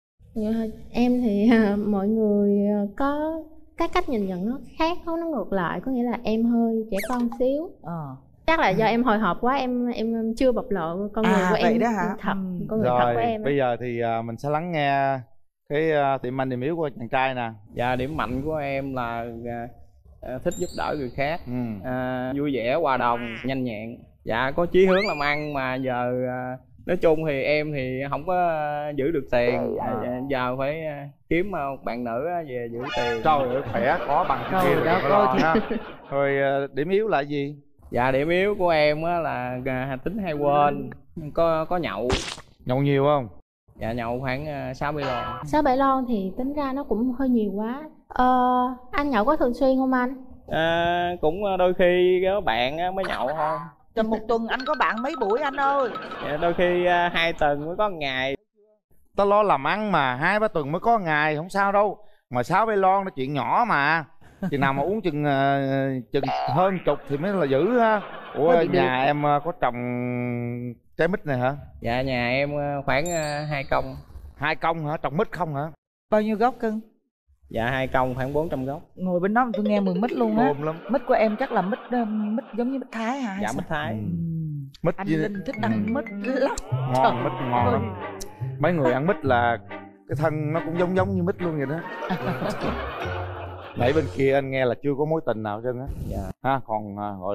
Em thì uh, mọi người uh, có cái cách nhìn nhận nó khác, nó ngược lại. Có nghĩa là em hơi trẻ con xíu. Ờ. Chắc là do em hồi hộp quá, em em chưa bộc lộ con người à, của em đó hả? thật, ừ. con người rồi, thật của em. Bây giờ thì uh, mình sẽ lắng nghe cái uh, điểm mạnh điểm yếu của chàng trai nè. Dạ điểm mạnh của em là uh, thích giúp đỡ người khác, ừ. uh, vui vẻ, hòa đồng, nhanh nhẹn. Dạ có chí hướng làm ăn mà giờ uh, nói chung thì em thì không có uh, giữ được tiền. à. Giờ phải uh, kiếm một bạn nữ về giữ tiền. Trời ơi khỏe, có bằng cái kia đó rồi lo ha. Rồi uh, điểm yếu là gì? Dạ điểm yếu của em á là uh, tính hay quên, có có nhậu. Nhậu nhiều không? Dạ nhậu khoảng sáu bảy lon. Sáu bảy lon thì tính ra nó cũng hơi nhiều quá. Ờ, anh nhậu có thường xuyên không anh? À, cũng đôi khi có bạn mới nhậu thôi. Trong một tuần anh có bạn mấy buổi anh ơi? Dạ, đôi khi uh, hai tuần mới có một ngày. Tao lo làm ăn mà hai ba tuần mới có một ngày không sao đâu. Mà sáu bảy lon nó chuyện nhỏ mà. Chừng nào mà uống chừng uh, chừng hơn chục thì mới là dữ ha. Ủa nhà được. Em uh, có trồng trái mít này hả? Dạ nhà em uh, khoảng uh, hai công. Hai công hả? Trồng mít không hả? Bao nhiêu gốc cưng? Dạ hai công khoảng bốn trăm gốc. Ngồi bên đó mà tôi nghe mùi mít luôn á. Mít của em chắc là mít mít giống như mít Thái hả? Dạ mít Thái. ừ. Mít anh gì... Linh thích ăn ừ. mít lắm. Ngon, mít ngon lắm. Mấy người ăn mít là cái thân nó cũng giống giống như mít luôn vậy đó. Nãy bên kia anh nghe là chưa có mối tình nào trơn á. Dạ. Ha, còn uh, gọi là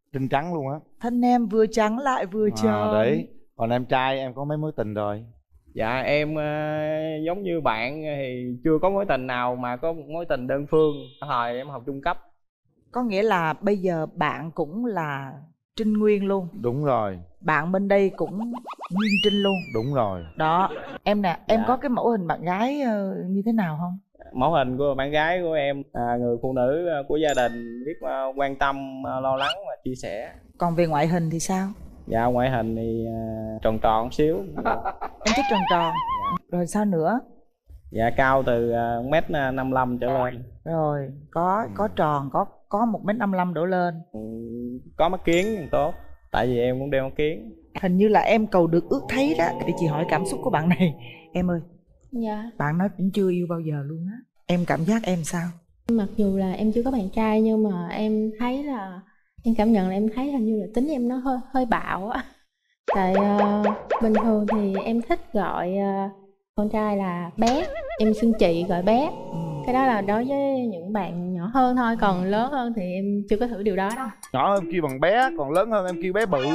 Trinh trắng luôn á. Thân em vừa trắng lại vừa tròn. À, đấy. Còn em trai em có mấy mối tình rồi? Dạ em uh, giống như bạn thì chưa có mối tình nào mà có một mối tình đơn phương. Thời em học trung cấp. Có nghĩa là bây giờ bạn cũng là Trinh Nguyên luôn. Đúng rồi. Bạn bên đây cũng Nguyên Trinh luôn. Đúng rồi. Đó. Em nè, em Dạ. có cái mẫu hình bạn gái uh, như thế nào không? Mẫu hình của bạn gái của em à, người phụ nữ của gia đình, biết uh, quan tâm, uh, lo lắng và chia sẻ. Còn về ngoại hình thì sao? Dạ ngoại hình thì uh, tròn tròn xíu. Em thích tròn tròn. Rồi sao nữa? Dạ cao từ uh, mét năm mươi lăm trở lên. Rồi có có tròn, có có một mét năm mươi lăm đổ lên. Ừ, có mắt kiến thì tốt. Tại vì em cũng đeo mắt kiến. Hình như là em cầu được ước thấy đó. Để chị hỏi cảm xúc của bạn này. Em ơi. Dạ. Bạn nói cũng chưa yêu bao giờ luôn á. Em cảm giác em sao? Mặc dù là em chưa có bạn trai nhưng mà em thấy là em cảm nhận là em thấy hình như là tính em nó hơi hơi bạo á. Tại uh, bình thường thì em thích gọi uh, con trai là bé, em xưng chị gọi bé. Cái đó là đối với những bạn nhỏ hơn thôi, còn lớn hơn thì em chưa có thử điều đó đâu. Nhỏ hơn kêu bằng bé, còn lớn hơn em kêu bé bự.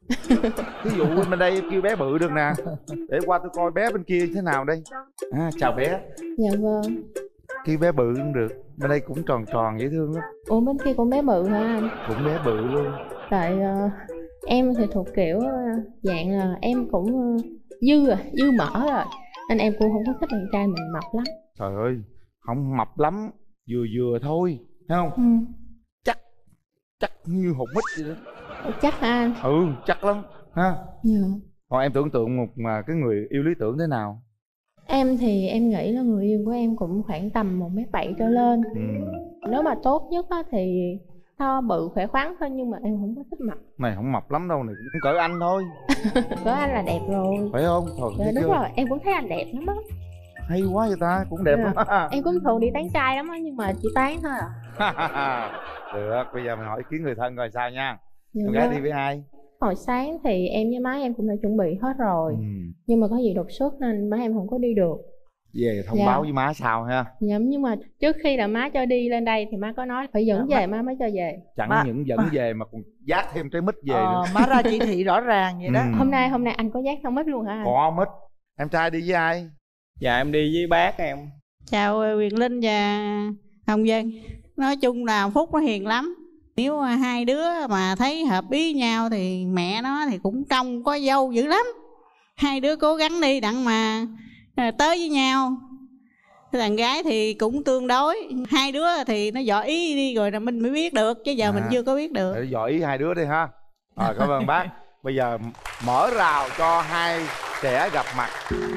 Ví dụ bên đây em kêu bé bự được nè. Để qua tôi coi bé bên kia thế nào đây. À, chào bé. Dạ vâng. Kêu bé bự cũng được. Bên đây cũng tròn tròn dễ thương lắm. Ủa bên kia cũng bé bự hả anh? Cũng bé bự luôn. Tại uh, em thì thuộc kiểu uh, dạng là em cũng uh, dư à, dư mỡ rồi. Nên em cũng không có thích bạn trai mình mập lắm. Trời ơi, không mập lắm, vừa vừa thôi, thấy không? Ừ. Chắc, chắc như hột mít vậy đó. Chắc hả anh? Ừ, chắc lắm, ha. Dạ. Còn em tưởng tượng một mà cái người yêu lý tưởng thế nào? Em thì em nghĩ là người yêu của em cũng khoảng tầm một mét bảy trở lên. Ừ. Nếu mà tốt nhất á thì to bự khỏe khoắn thôi, nhưng mà em không có thích mập. Này không mập lắm đâu, này cũng cỡ anh thôi. Cỡ anh là đẹp rồi. Phải không? Thôi, Dạ đúng rồi, em cũng thấy anh đẹp lắm á. Hay quá vậy ta, cũng đẹp Dạ. lắm á. Em cũng thường đi tán trai lắm á, nhưng mà chỉ tán thôi à. Được, bây giờ mình hỏi ý kiến người thân coi sao nha. Dạ Em gái vâng. đi với ai? Hồi sáng thì em với má em cũng đã chuẩn bị hết rồi. Ừ. Nhưng mà có gì đột xuất nên má em không có đi được. Về thông Dạ. báo với má sao ha. Dạ, nhưng mà trước khi là má cho đi lên đây thì má có nói phải dẫn Dạ, về má- má mới cho về. Chẳng Má- những dẫn về mà còn dát thêm trái mít về Ờ, nữa. má ra chỉ thị rõ ràng vậy đó. Ừ. Hôm nay hôm nay anh có dắt không mít luôn hả anh? Có mít. Em trai đi với ai? Dạ em đi với bác em. Chào Quyền Linh và Hồng Vân. Nói chung là Phúc nó hiền lắm. Nếu hai đứa mà thấy hợp ý nhau thì mẹ nó thì cũng trông có dâu dữ lắm. Hai đứa cố gắng đi đặng mà tới với nhau. Thằng gái thì cũng tương đối. Hai đứa thì nó dò ý đi rồi là mình mới biết được, chứ giờ À. mình chưa có biết được. Để dò ý hai đứa đi ha. Rồi cảm ơn bác. Bây giờ mở rào cho hai trẻ gặp mặt.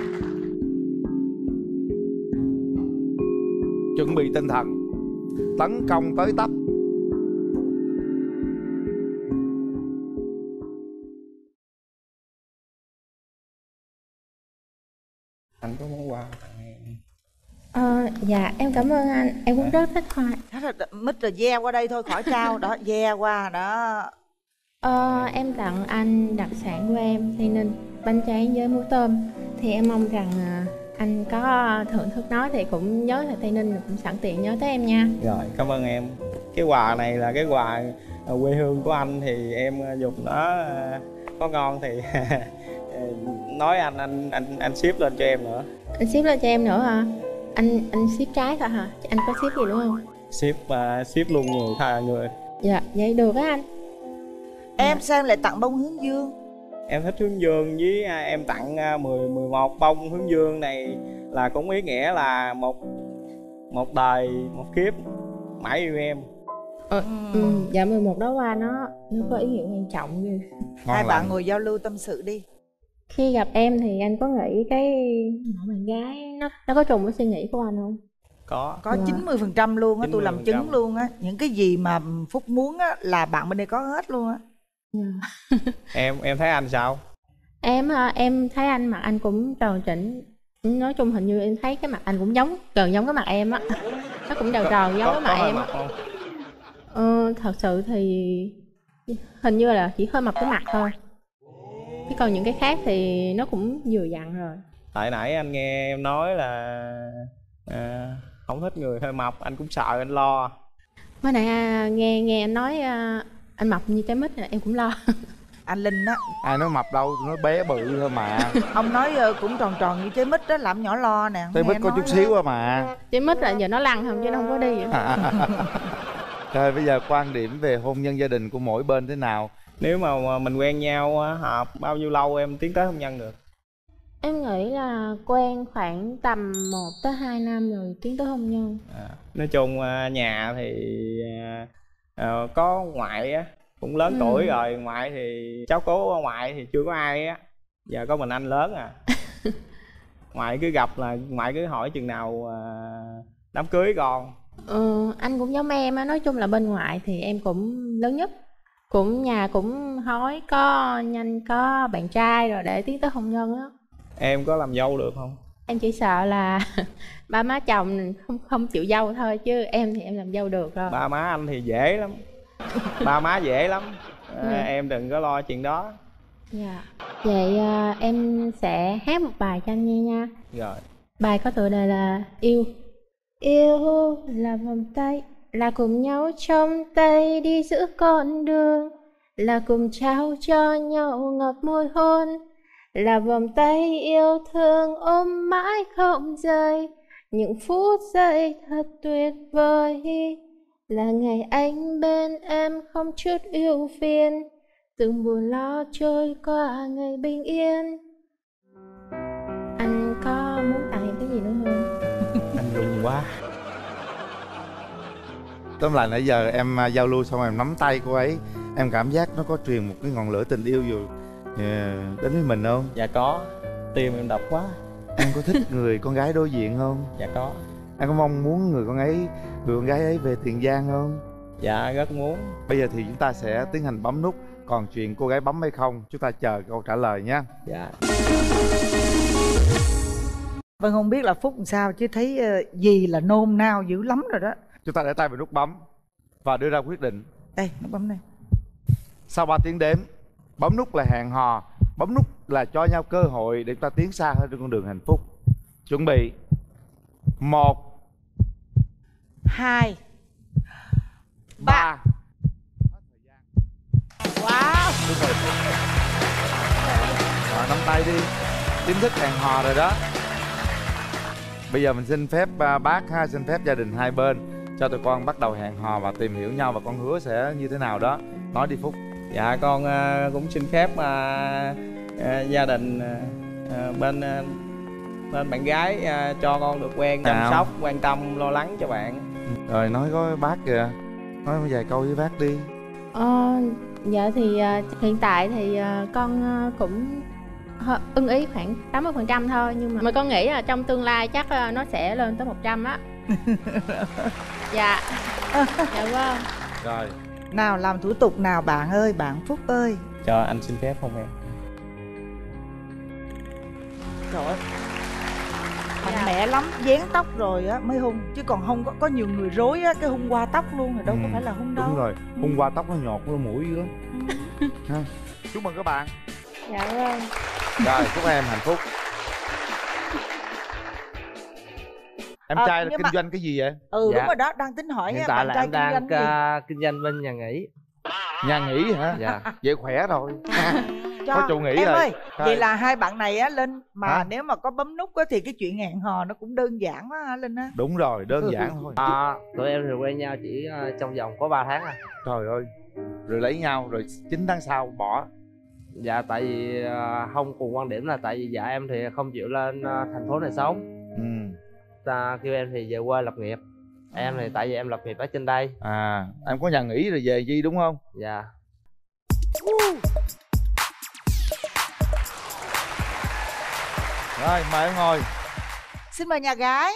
Chuẩn bị tinh thần, tấn công tới tấp. Anh có món quà tặng em. Ờ, dạ em cảm ơn anh, em cũng rất thích hoa. Thế là mít rồi ve qua đây thôi khỏi trao đó, ve qua đó. Ờ, em tặng anh đặc sản của em, Tây Ninh, bánh tráng với muối tôm. Thì em mong rằng à, anh có thưởng thức nó thì cũng nhớ là Tây Ninh, cũng sẵn tiện nhớ tới em nha. Rồi cảm ơn em. Cái quà này là cái quà quê hương của anh thì em dùng nó có ngon thì nói anh anh anh anh ship lên cho em nữa. Anh ship lên cho em nữa hả? Anh anh ship trái thôi hả? Anh có ship gì đúng không? Ship uh, ship luôn người tha người. Dạ, vậy được á anh. Em sao em lại tặng bông hướng dương? Em thích hướng dương với à, em tặng à, mười, mười một bông hướng dương này là cũng ý nghĩa là một một đời một kiếp mãi yêu em. Ờ, ừ, dạ mười một đó qua nó nó có ý nghĩa quan trọng ghê. Hai bạn ngồi giao lưu tâm sự đi. Khi gặp em thì anh có nghĩ cái mẫu bạn gái nó nó có trùng với suy nghĩ của anh không? Có. Có chín mươi phần trăm luôn á, tôi làm chứng luôn á. Những cái gì mà Phúc muốn á là bạn bên đây có hết luôn á. em em thấy anh sao? Em em thấy anh mặt anh cũng tròn chỉnh. Nói chung hình như em thấy cái mặt anh cũng giống gần giống cái mặt em á. Nó cũng tròn tròn giống cái mặt em á. Ờ, thật sự thì hình như là chỉ hơi mập cái mặt thôi. Chứ còn những cái khác thì nó cũng vừa dặn rồi. Tại nãy anh nghe em nói là à, không thích người hơi mập, anh cũng sợ anh lo. Mới nãy à, nghe nghe anh nói à, anh mập như trái mít là em cũng lo. Anh Linh á, ai nói mập đâu, nó bé bự thôi mà. ông nói cũng tròn tròn như trái mít đó, làm nhỏ lo nè. Trái mít có chút xíu à mà. Trái mít là giờ nó lăn không chứ nó không có đi vậy. Rồi bây giờ quan điểm về hôn nhân gia đình của mỗi bên thế nào? Nếu mà mình quen nhau hợp bao nhiêu lâu em tiến tới hôn nhân được? Em nghĩ là quen khoảng tầm một tới hai năm rồi tiến tới hôn nhân. À, nói chung nhà thì uh, có ngoại á, cũng lớn ừ. tuổi rồi, ngoại thì cháu cố ngoại thì chưa có ai á, giờ có mình anh lớn à. Ngoại cứ gặp là ngoại cứ hỏi chừng nào uh, đám cưới con. Ừ, anh cũng giống em á, nói chung là bên ngoại thì em cũng lớn nhất, cũng nhà cũng hối có nhanh có bạn trai rồi để tiến tới hôn nhân á. Em có làm dâu được không? Em chỉ sợ là ba má chồng không không chịu dâu thôi, chứ em thì em làm dâu được rồi. Ba má anh thì dễ lắm. Ba má dễ lắm. À, dạ. Em đừng có lo chuyện đó. Dạ. Vậy uh, em sẽ hát một bài cho anh nghe nha. Rồi. Bài có tựa đề là Yêu. Yêu là vòng tay, là cùng nhau trong tay đi giữa con đường, là cùng trao cho nhau ngọt môi hôn, là vòng tay yêu thương ôm mãi không rời, những phút giây thật tuyệt vời, là ngày anh bên em không chút ưu phiền, từng buồn lo trôi qua ngày bình yên. Anh có muốn tặng em cái gì nữa không? Anh rùng quá. Tóm lại nãy giờ em uh, giao lưu xong em nắm tay cô ấy, em cảm giác nó có truyền một cái ngọn lửa tình yêu rồi uh, đến với mình không? Dạ có. Tim em đập quá. Em có thích người con gái đối diện không? Dạ có. Em có mong muốn người con ấy, người con gái ấy về Tiền Giang không? Dạ rất muốn. Bây giờ thì chúng ta sẽ tiến hành bấm nút, còn chuyện cô gái bấm hay không chúng ta chờ câu trả lời nhé. Dạ. Vâng, không biết là Phúc làm sao chứ thấy uh, gì là nôn nao dữ lắm rồi đó. Chúng ta để tay vào nút bấm và đưa ra quyết định. Đây, nút bấm này. Sau ba tiếng đếm, bấm nút là hẹn hò, bấm nút là cho nhau cơ hội để chúng ta tiến xa hơn trên con đường hạnh phúc. Chuẩn bị. Một, hai, ba. Wow. Rồi, nắm tay đi. Chính thức hẹn hò rồi đó. Bây giờ mình xin phép uh, bác ha, xin phép gia đình hai bên cho tụi con bắt đầu hẹn hò và tìm hiểu nhau, và con hứa sẽ như thế nào đó. Nói đi Phúc. Dạ con uh, cũng xin phép uh, uh, gia đình uh, bên uh, bên bạn gái uh, cho con được quen, chăm Nào. sóc, quan tâm, lo lắng cho bạn. Rồi nói có bác kìa, nói vài câu với bác đi. Ờ, dạ thì uh, hiện tại thì uh, con uh, cũng ưng ý khoảng tám mươi phần trăm thôi, nhưng mà, mà con nghĩ là trong tương lai chắc uh, nó sẽ lên tới một trăm á. Dạ. Dạ vâng. Rồi. Nào làm thủ tục nào bạn ơi, bạn Phúc ơi. Cho anh xin phép không em? Trời ơi, mạnh dạ. mẽ lắm, dán tóc rồi á mới hung, chứ còn không có có nhiều người rối á, cái hung qua tóc luôn rồi đâu ừ, có phải là hung đâu. Đúng rồi, hung qua tóc nó nhọt nó mũi dữ lắm. Ừ. Chúc mừng các bạn. Dạ vâng. Rồi, chúc em hạnh phúc. Em trai à, là kinh mà... doanh cái gì vậy? Ừ dạ. Đúng rồi đó, đang tính hỏi hiện nha, tại bạn là trai em đang kinh doanh, kinh doanh bên nhà nghỉ. Nhà nghỉ hả? Dạ. Vậy khỏe rồi. Cho, có chỗ nghỉ em rồi. Ơi, Thôi. Vậy là hai bạn này á Linh mà hả? Nếu mà có bấm nút á thì cái chuyện hẹn hò nó cũng đơn giản quá hả Linh á? Đúng rồi, đơn giản thôi. À, tụi em thì quen nhau chỉ uh, trong vòng có ba tháng à. Trời ơi. Rồi lấy nhau rồi chín tháng sau bỏ. Dạ tại vì uh, không cùng quan điểm, là tại vì dạ em thì không chịu lên uh, thành phố này sống. Ừ. Ta kêu em thì về quê lập nghiệp. Em thì tại vì em lập nghiệp ở trên đây. À, em có nhà nghỉ rồi về gì đúng không? Dạ. Rồi, mời em ngồi. Xin mời nhà gái.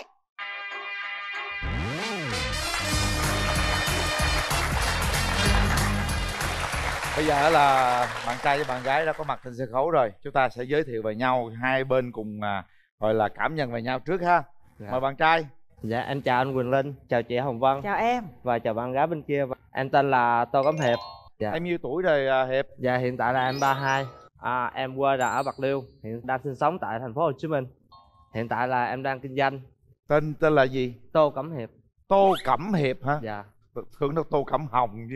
Bây giờ là bạn trai với bạn gái đã có mặt trên sân khấu rồi. Chúng ta sẽ giới thiệu về nhau, hai bên cùng à, gọi là cảm nhận về nhau trước ha. Dạ. Mời bạn trai. Dạ, em chào anh Quỳnh Linh, chào chị Hồng Vân. Chào em. Và chào bạn gái bên kia. Em tên là Tô Cẩm Hiệp. Dạ. Em nhiêu tuổi rồi à, Hiệp? Dạ, hiện tại là em ba mươi hai. À, em quê là ở Bạc Liêu, hiện đang sinh sống tại thành phố Hồ Chí Minh. Hiện tại là em đang kinh doanh. Tên tên là gì? Tô Cẩm Hiệp. Tô Cẩm Hiệp hả? Dạ. Thường đâu Tô Cẩm Hồng chứ.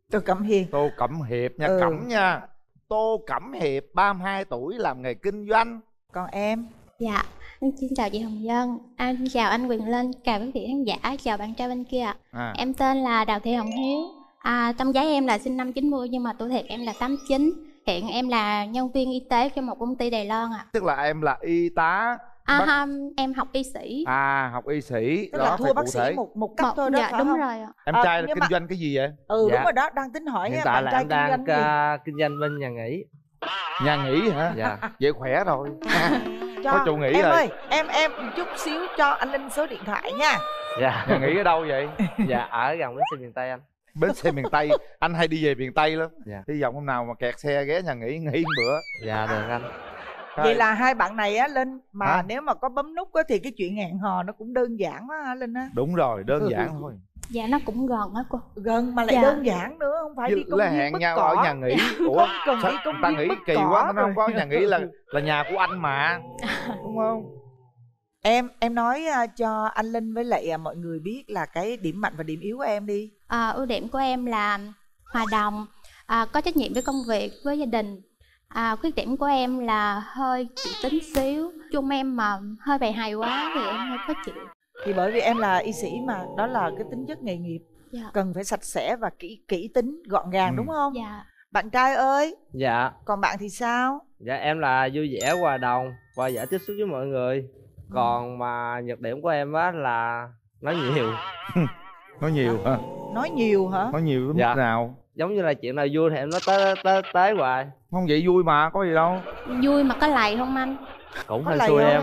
Tô Cẩm Hiền. Tô Cẩm Hiệp nha. Ừ. Cẩm nha. Tô Cẩm Hiệp, ba mươi hai tuổi, làm nghề kinh doanh. Còn em? Dạ, em xin chào chị Hồng Vân, anh chào anh Quyền Linh, chào quý vị khán giả, chào bạn trai bên kia. À. Em tên là Đào Thị Hồng Hiếu. À, trong giấy em là sinh năm chín mươi nhưng mà tuổi thiệt em là tám chín. Hiện em là nhân viên y tế cho một công ty Đài Loan ạ. À. Tức là em là y tá. À, bác... không, em học y sĩ. À, học y sĩ. Tức đó là thua phải bác cụ sĩ thể. một một cấp một, thôi đó, dạ, phải đúng không? rồi ạ. Em À, trai là kinh mà... doanh cái gì vậy? Ừ Dạ. đúng rồi đó, đang tính hỏi. Hiện á, tại bạn là trai em đang kinh doanh uh, kinh doanh bên nhà nghỉ. Nhà nghỉ hả? Dạ. Vậy khỏe rồi. cho... Có chỗ nghỉ em rồi. ơi, em em chút xíu cho anh Linh số điện thoại nha. Dạ. Nhà nghỉ ở đâu vậy? Dạ, ở gần bến xe miền Tây anh. Bến xe miền Tây. Anh hay đi về miền Tây lắm. Dạ. Hy vọng hôm nào mà kẹt xe ghé nhà nghỉ nghỉ một bữa. Dạ được anh. Vậy là hai bạn này á Linh, mà Hả? nếu mà có bấm nút á thì cái chuyện hẹn hò nó cũng đơn giản quá hả Linh á? Đúng rồi, đơn giản thôi. Dạ nó cũng gần á cô. Gần mà lại Dạ. đơn giản nữa, không phải Chứ đi công là viên hẹn bứt nhau cỏ. ở nhà nghỉ. Ủa Không cần sao đi công ta viên nghĩ bứt kỳ cỏ quá, nó không rồi. có nhà nghỉ là là nhà của anh mà. Đúng không? Em em nói uh, cho anh Linh với lại uh, mọi người biết là cái điểm mạnh và điểm yếu của em đi. À, ưu điểm của em là hòa đồng, à, có trách nhiệm với công việc, với gia đình. À, khuyết điểm của em là hơi chỉ tính xíu. Chung em mà hơi bày hài quá thì em hơi khó chịu. Thì bởi vì em là y sĩ mà, đó là cái tính chất nghề nghiệp. Dạ. Cần phải sạch sẽ và kỹ kỹ tính, gọn gàng Ừ. đúng không? Dạ. Bạn trai ơi, Dạ. còn bạn thì sao? Dạ em là vui vẻ, hòa đồng và dễ tiếp xúc với mọi người. Còn mà nhược điểm của em á là nói nhiều. Nói nhiều hả? Nói nhiều hả? Nói nhiều đến Dạ. mức nào? Giống như là chuyện nào vui thì em nói tới tới tới hoài. Không vậy vui mà, có gì đâu. Vui mà có lầy không anh? Cũng Có hơi lầy xui không? em.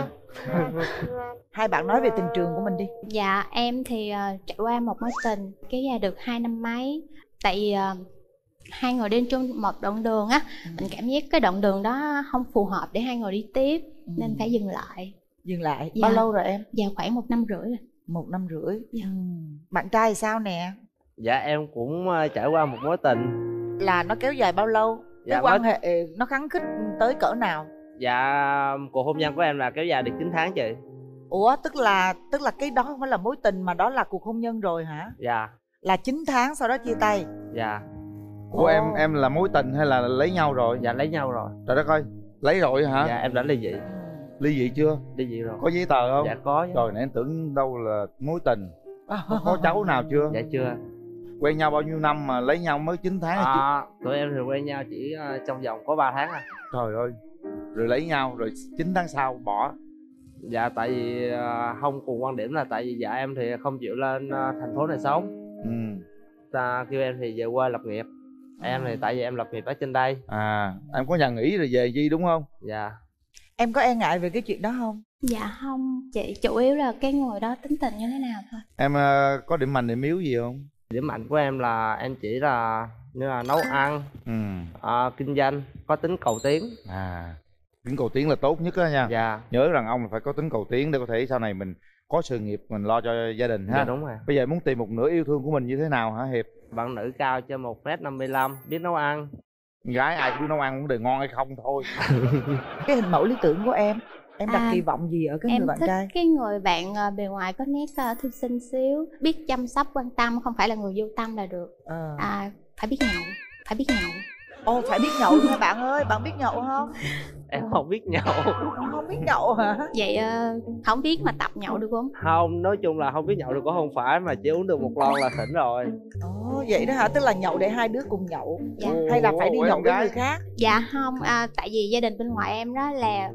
Hai bạn nói về tình trường của mình đi. Dạ em thì uh, trải qua một mối tình kéo dài được hai năm mấy. Tại vì uh, hai người đi chung một đoạn đường á, ừ. mình cảm giác cái đoạn đường đó không phù hợp để hai người đi tiếp, ừ. nên phải dừng lại. Dừng lại. Dạ. Bao lâu rồi em? Dạ khoảng một năm rưỡi rồi. Một năm rưỡi. Dạ. Ừ. Bạn trai thì sao nè? Dạ em cũng uh, trải qua một mối tình. Là nó kéo dài bao lâu? Dạ, cái quan mới... hệ nó khăng khít tới cỡ nào? Dạ cuộc hôn nhân của em là kéo dài được chín tháng chị. Ủa tức là tức là cái đó không phải là mối tình mà đó là cuộc hôn nhân rồi hả? Dạ. Là chín tháng sau đó chia tay. Dạ. Của em em là mối tình hay là lấy nhau rồi? Dạ lấy nhau rồi. Trời đất ơi, lấy rồi hả? Dạ em đã ly dị. Ly dị chưa? Ly dị rồi. Có giấy tờ không? Dạ có. Rồi nãy em tưởng đâu là mối tình. Có, có cháu nào chưa? Dạ chưa. Quen nhau bao nhiêu năm mà lấy nhau mới chín tháng? À, tụi em thì quen nhau chỉ uh, trong vòng có ba tháng à. Trời ơi. Rồi lấy nhau rồi chín tháng sau bỏ. Dạ tại vì uh, không cùng quan điểm là tại vì dạ em thì không chịu lên uh, thành phố này sống. Ừ. Ta kêu em thì về quê lập nghiệp. Em thì tại vì em lập nghiệp ở trên đây. À em có nhà nghỉ rồi về chi đúng không? Dạ. Em có e ngại về cái chuyện đó không? Dạ không chị, chủ yếu là cái người đó tính tình như thế nào thôi. Em uh, có điểm mạnh điểm yếu gì không? Điểm mạnh của em là em chỉ là như là nấu ăn, ừ. à, kinh doanh, có tính cầu tiến. À, tính cầu tiến là tốt nhất đó nha. Dạ. Nhớ rằng ông là phải có tính cầu tiến để có thể sau này mình có sự nghiệp, mình lo cho gia đình ha. Dạ đúng rồi. Bây giờ muốn tìm một nửa yêu thương của mình như thế nào hả Hiệp? Bạn nữ cao trên một mét năm mươi lăm, biết nấu ăn. Gái ai cũng biết nấu ăn, vấn đề ngon hay không thôi. Cái hình mẫu lý tưởng của em, em đặt À, kỳ vọng gì ở cái em người bạn thích trai? cái người bạn uh, bề ngoài có nét uh, thư sinh xíu, biết chăm sóc quan tâm, không phải là người vô tâm là được. à. À, phải biết nhậu, phải biết nhậu. Ồ, phải biết nhậu nha bạn ơi, bạn biết nhậu không? Em không biết nhậu. Không biết nhậu hả? Vậy uh, không biết mà tập nhậu được không? Không, nói chung là không biết nhậu được cũng không phải, mà chỉ uống được một lon là tỉnh rồi. Ồ, vậy đó hả? Tức là nhậu để hai đứa cùng nhậu. Dạ. Hay là phải đi Ủa, nhậu em với gái. người khác? Dạ không, à, tại vì gia đình bên ngoại em đó là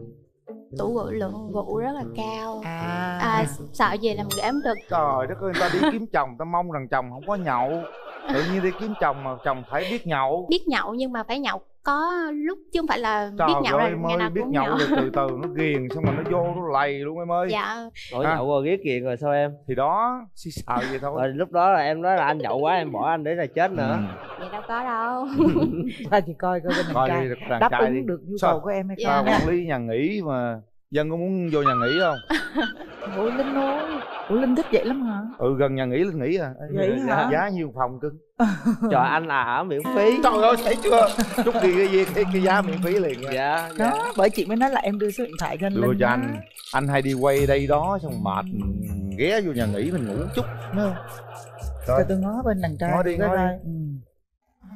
tủ rượu lượng rượu rất là cao. À, à sợ gì làm ghém được. Trời đất ơi, người ta đi kiếm chồng, ta mong rằng chồng không có nhậu. Tự nhiên đi kiếm chồng mà chồng phải biết nhậu. Biết nhậu nhưng mà phải nhậu có lúc, chứ không phải là Trời biết nhậu ơi, rồi ngày mới nào biết cũng nhậu nhậu. rồi từ từ nó ghiền, xong rồi nó vô nó lầy luôn em ơi. Dạ. Rồi À. nhậu rồi ghét ghiền rồi sao em? Thì đó, xí sợ vậy thôi. Rồi lúc đó là em nói là anh nhậu quá em bỏ anh để là chết nữa. Ừ. Vậy đâu có đâu. Thôi chị coi coi bên Coi đàn đi, trai đàn đáp trai ứng đi. được nhu Sao? cầu của em hay Dạ. không À, nha. quản lý nhà nghỉ mà Dân có muốn vô nhà nghỉ không? Ủa Linh ơi, ủa Linh thích vậy lắm hả? Ừ, gần nhà nghỉ Linh nghỉ à. Vậy hả? Giá nhiêu phòng cưng? Trời, anh là ở miễn phí. Trời ơi, thấy chưa? Chút đi cái, cái, cái, cái giá miễn phí liền nha. Dạ, dạ. Đó, bởi chị mới nói là em đưa số điện thoại cho anh Đưa Linh cho đó. anh. Anh hay đi quay đây đó, xong mệt ghé vô nhà nghỉ mình ngủ chút nữa. Cho tôi ngó bên đàn trai. Ngó đi, coi ngó đi. coi. Ừ.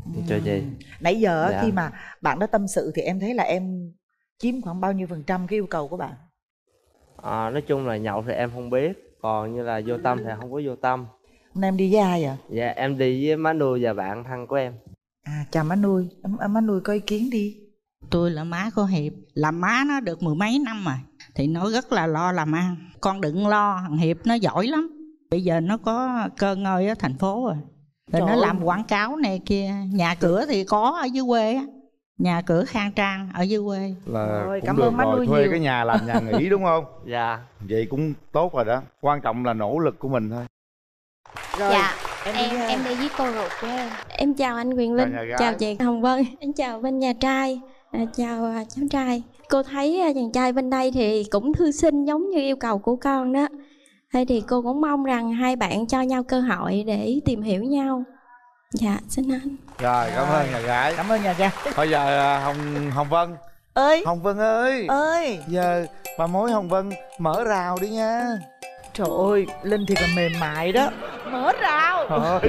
cho chị. Nãy giờ Dạ. khi mà bạn đã tâm sự thì em thấy là em chiếm khoảng bao nhiêu phần trăm cái yêu cầu của bạn? À, nói chung là nhậu thì em không biết, còn như là vô tâm thì không có vô tâm. Hôm nay em đi với ai vậy? Dạ em đi với má nuôi và bạn thân của em. À, chào má nuôi, em, má nuôi có ý kiến đi. Tôi là má của Hiệp, làm má nó được mười mấy năm rồi thì nó rất là lo làm ăn. Con đừng lo, thằng Hiệp nó giỏi lắm. Bây giờ nó có cơ ngơi ở thành phố rồi. Rồi nó làm quảng cáo này kia. Nhà cửa thì có ở dưới quê á. Nhà cửa khang trang ở dưới quê. Là Rồi, cũng cảm được ơn má rồi, nuôi thuê nhiều. cái nhà làm nhà nghỉ đúng không? Dạ. Vậy cũng tốt rồi đó. Quan trọng là nỗ lực của mình thôi. Rồi, Dạ, em em đi, em, uh, em đi với cô ruột của em. Em chào anh Quyền Linh, Chào nhà gái. chào chị Hồng Vân, em chào bên nhà trai, à, chào à, cháu trai. Cô thấy à, chàng trai bên đây thì cũng thư sinh giống như yêu cầu của con đó. Thế thì cô cũng mong rằng hai bạn cho nhau cơ hội để tìm hiểu nhau. Dạ, xin anh. Rồi, cảm ơn nhà gái. Cảm ơn nhà gái. Bây giờ à, Hồng Hồng Vân ơi, Hồng Vân ơi, ơi, giờ bà mối Hồng Vân mở rào đi nha. Trời ơi, Linh thì còn mềm mại đó. Mở rào. Thôi.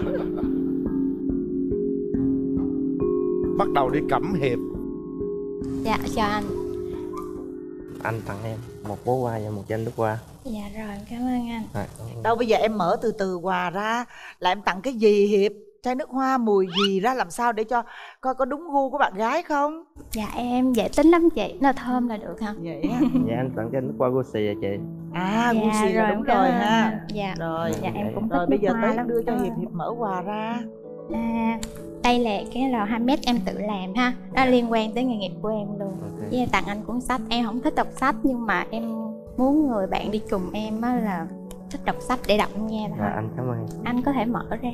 Bắt đầu đi cẩm hiệp. Dạ, chào anh. Anh tặng em một bó hoa và một chai nước hoa. Dạ rồi, cảm ơn anh. À, Đâu bây giờ em mở từ từ quà ra là em tặng cái gì Hiệp? Chai nước hoa mùi gì ra làm sao để cho coi có đúng gu của bạn gái không? Dạ em dễ tính lắm chị, nó thơm là được hả? Vậy á. dạ anh tặng chai nước hoa Gucci à chị. À, Dạ, Gucci là rồi, đúng cảm rồi ơn ha. anh. Dạ. Rồi, Dạ, em cũng rồi thích bây nước giờ hoa tới lắm. đưa cho Cảm Hiệp, ơn. Hiệp mở quà ra. À, đây là cái lò handmade em tự làm ha. Nó liên quan tới nghề nghiệp của em luôn. Okay. Với tặng anh cuốn sách. Em không thích đọc sách nhưng mà em muốn người bạn đi cùng em á là thích đọc sách để đọc nha. Dạ anh cảm ơn. Anh có thể mở ra.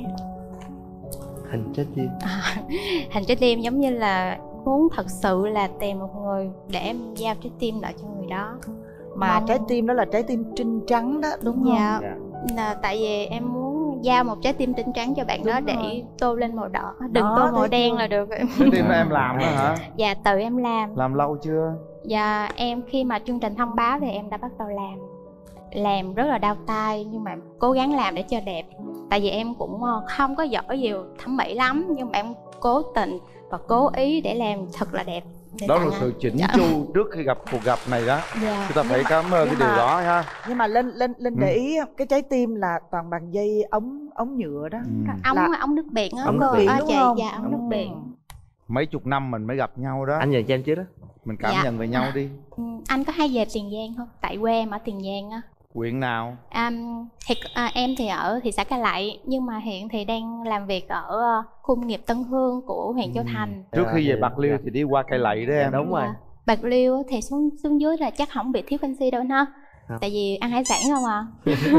Hình trái tim. À, hình trái tim giống như là muốn thật sự là tìm một người để em giao trái tim lại cho người đó. Mà Mong... trái tim đó là trái tim trinh trắng đó, đúng không? Dạ. Là tại vì em muốn giao một trái tim trinh trắng cho bạn Đúng đó rồi. để tô lên màu đỏ, đừng Đó, tô màu thấy đen chưa? là được. Trái tim em làm đó hả? Dạ tự em làm. Làm lâu chưa? Dạ em khi mà chương trình thông báo thì em đã bắt đầu làm. Làm rất là đau tay nhưng mà cố gắng làm để cho đẹp. Tại vì em cũng không có giỏi nhiều thẩm mỹ lắm nhưng mà em cố tình và cố ý để làm thật là đẹp. Để Đó tặng là sự anh. chỉnh Dạ. chu trước khi gặp cuộc gặp này đó. Dạ. Chúng ta phải Nhưng mà- cảm ơn cái nhưng điều mà- đó ha. Nhưng mà Linh Linh Linh Ừ. để ý cái trái tim là toàn bằng dây ống ống nhựa đó. Ừ. Ống Là- ống nước biển á. Ống nước cô. biển À, đúng chị, không? Dạ ống nước biển. Mấy chục năm mình mới gặp nhau đó. Anh nhờ cho em trước đó. Mình cảm Dạ. nhận về nhau đi. Ừ, anh có hay về Tiền Giang không? Tại quê em ở Tiền Giang á. Huyện nào? À, thì à, em thì ở thị xã Cai Lậy nhưng mà hiện thì đang làm việc ở ờ, khu công nghiệp Tân Hương của huyện Châu Thành. Trước khi về Dạ, Bạc Liêu dạ. thì đi qua Cây Lậy đó Dạ, em. đúng rồi. Bạc Liêu thì xuống xuống dưới là chắc không bị thiếu canxi đâu ha. Không. Tại vì ăn hải sản không à.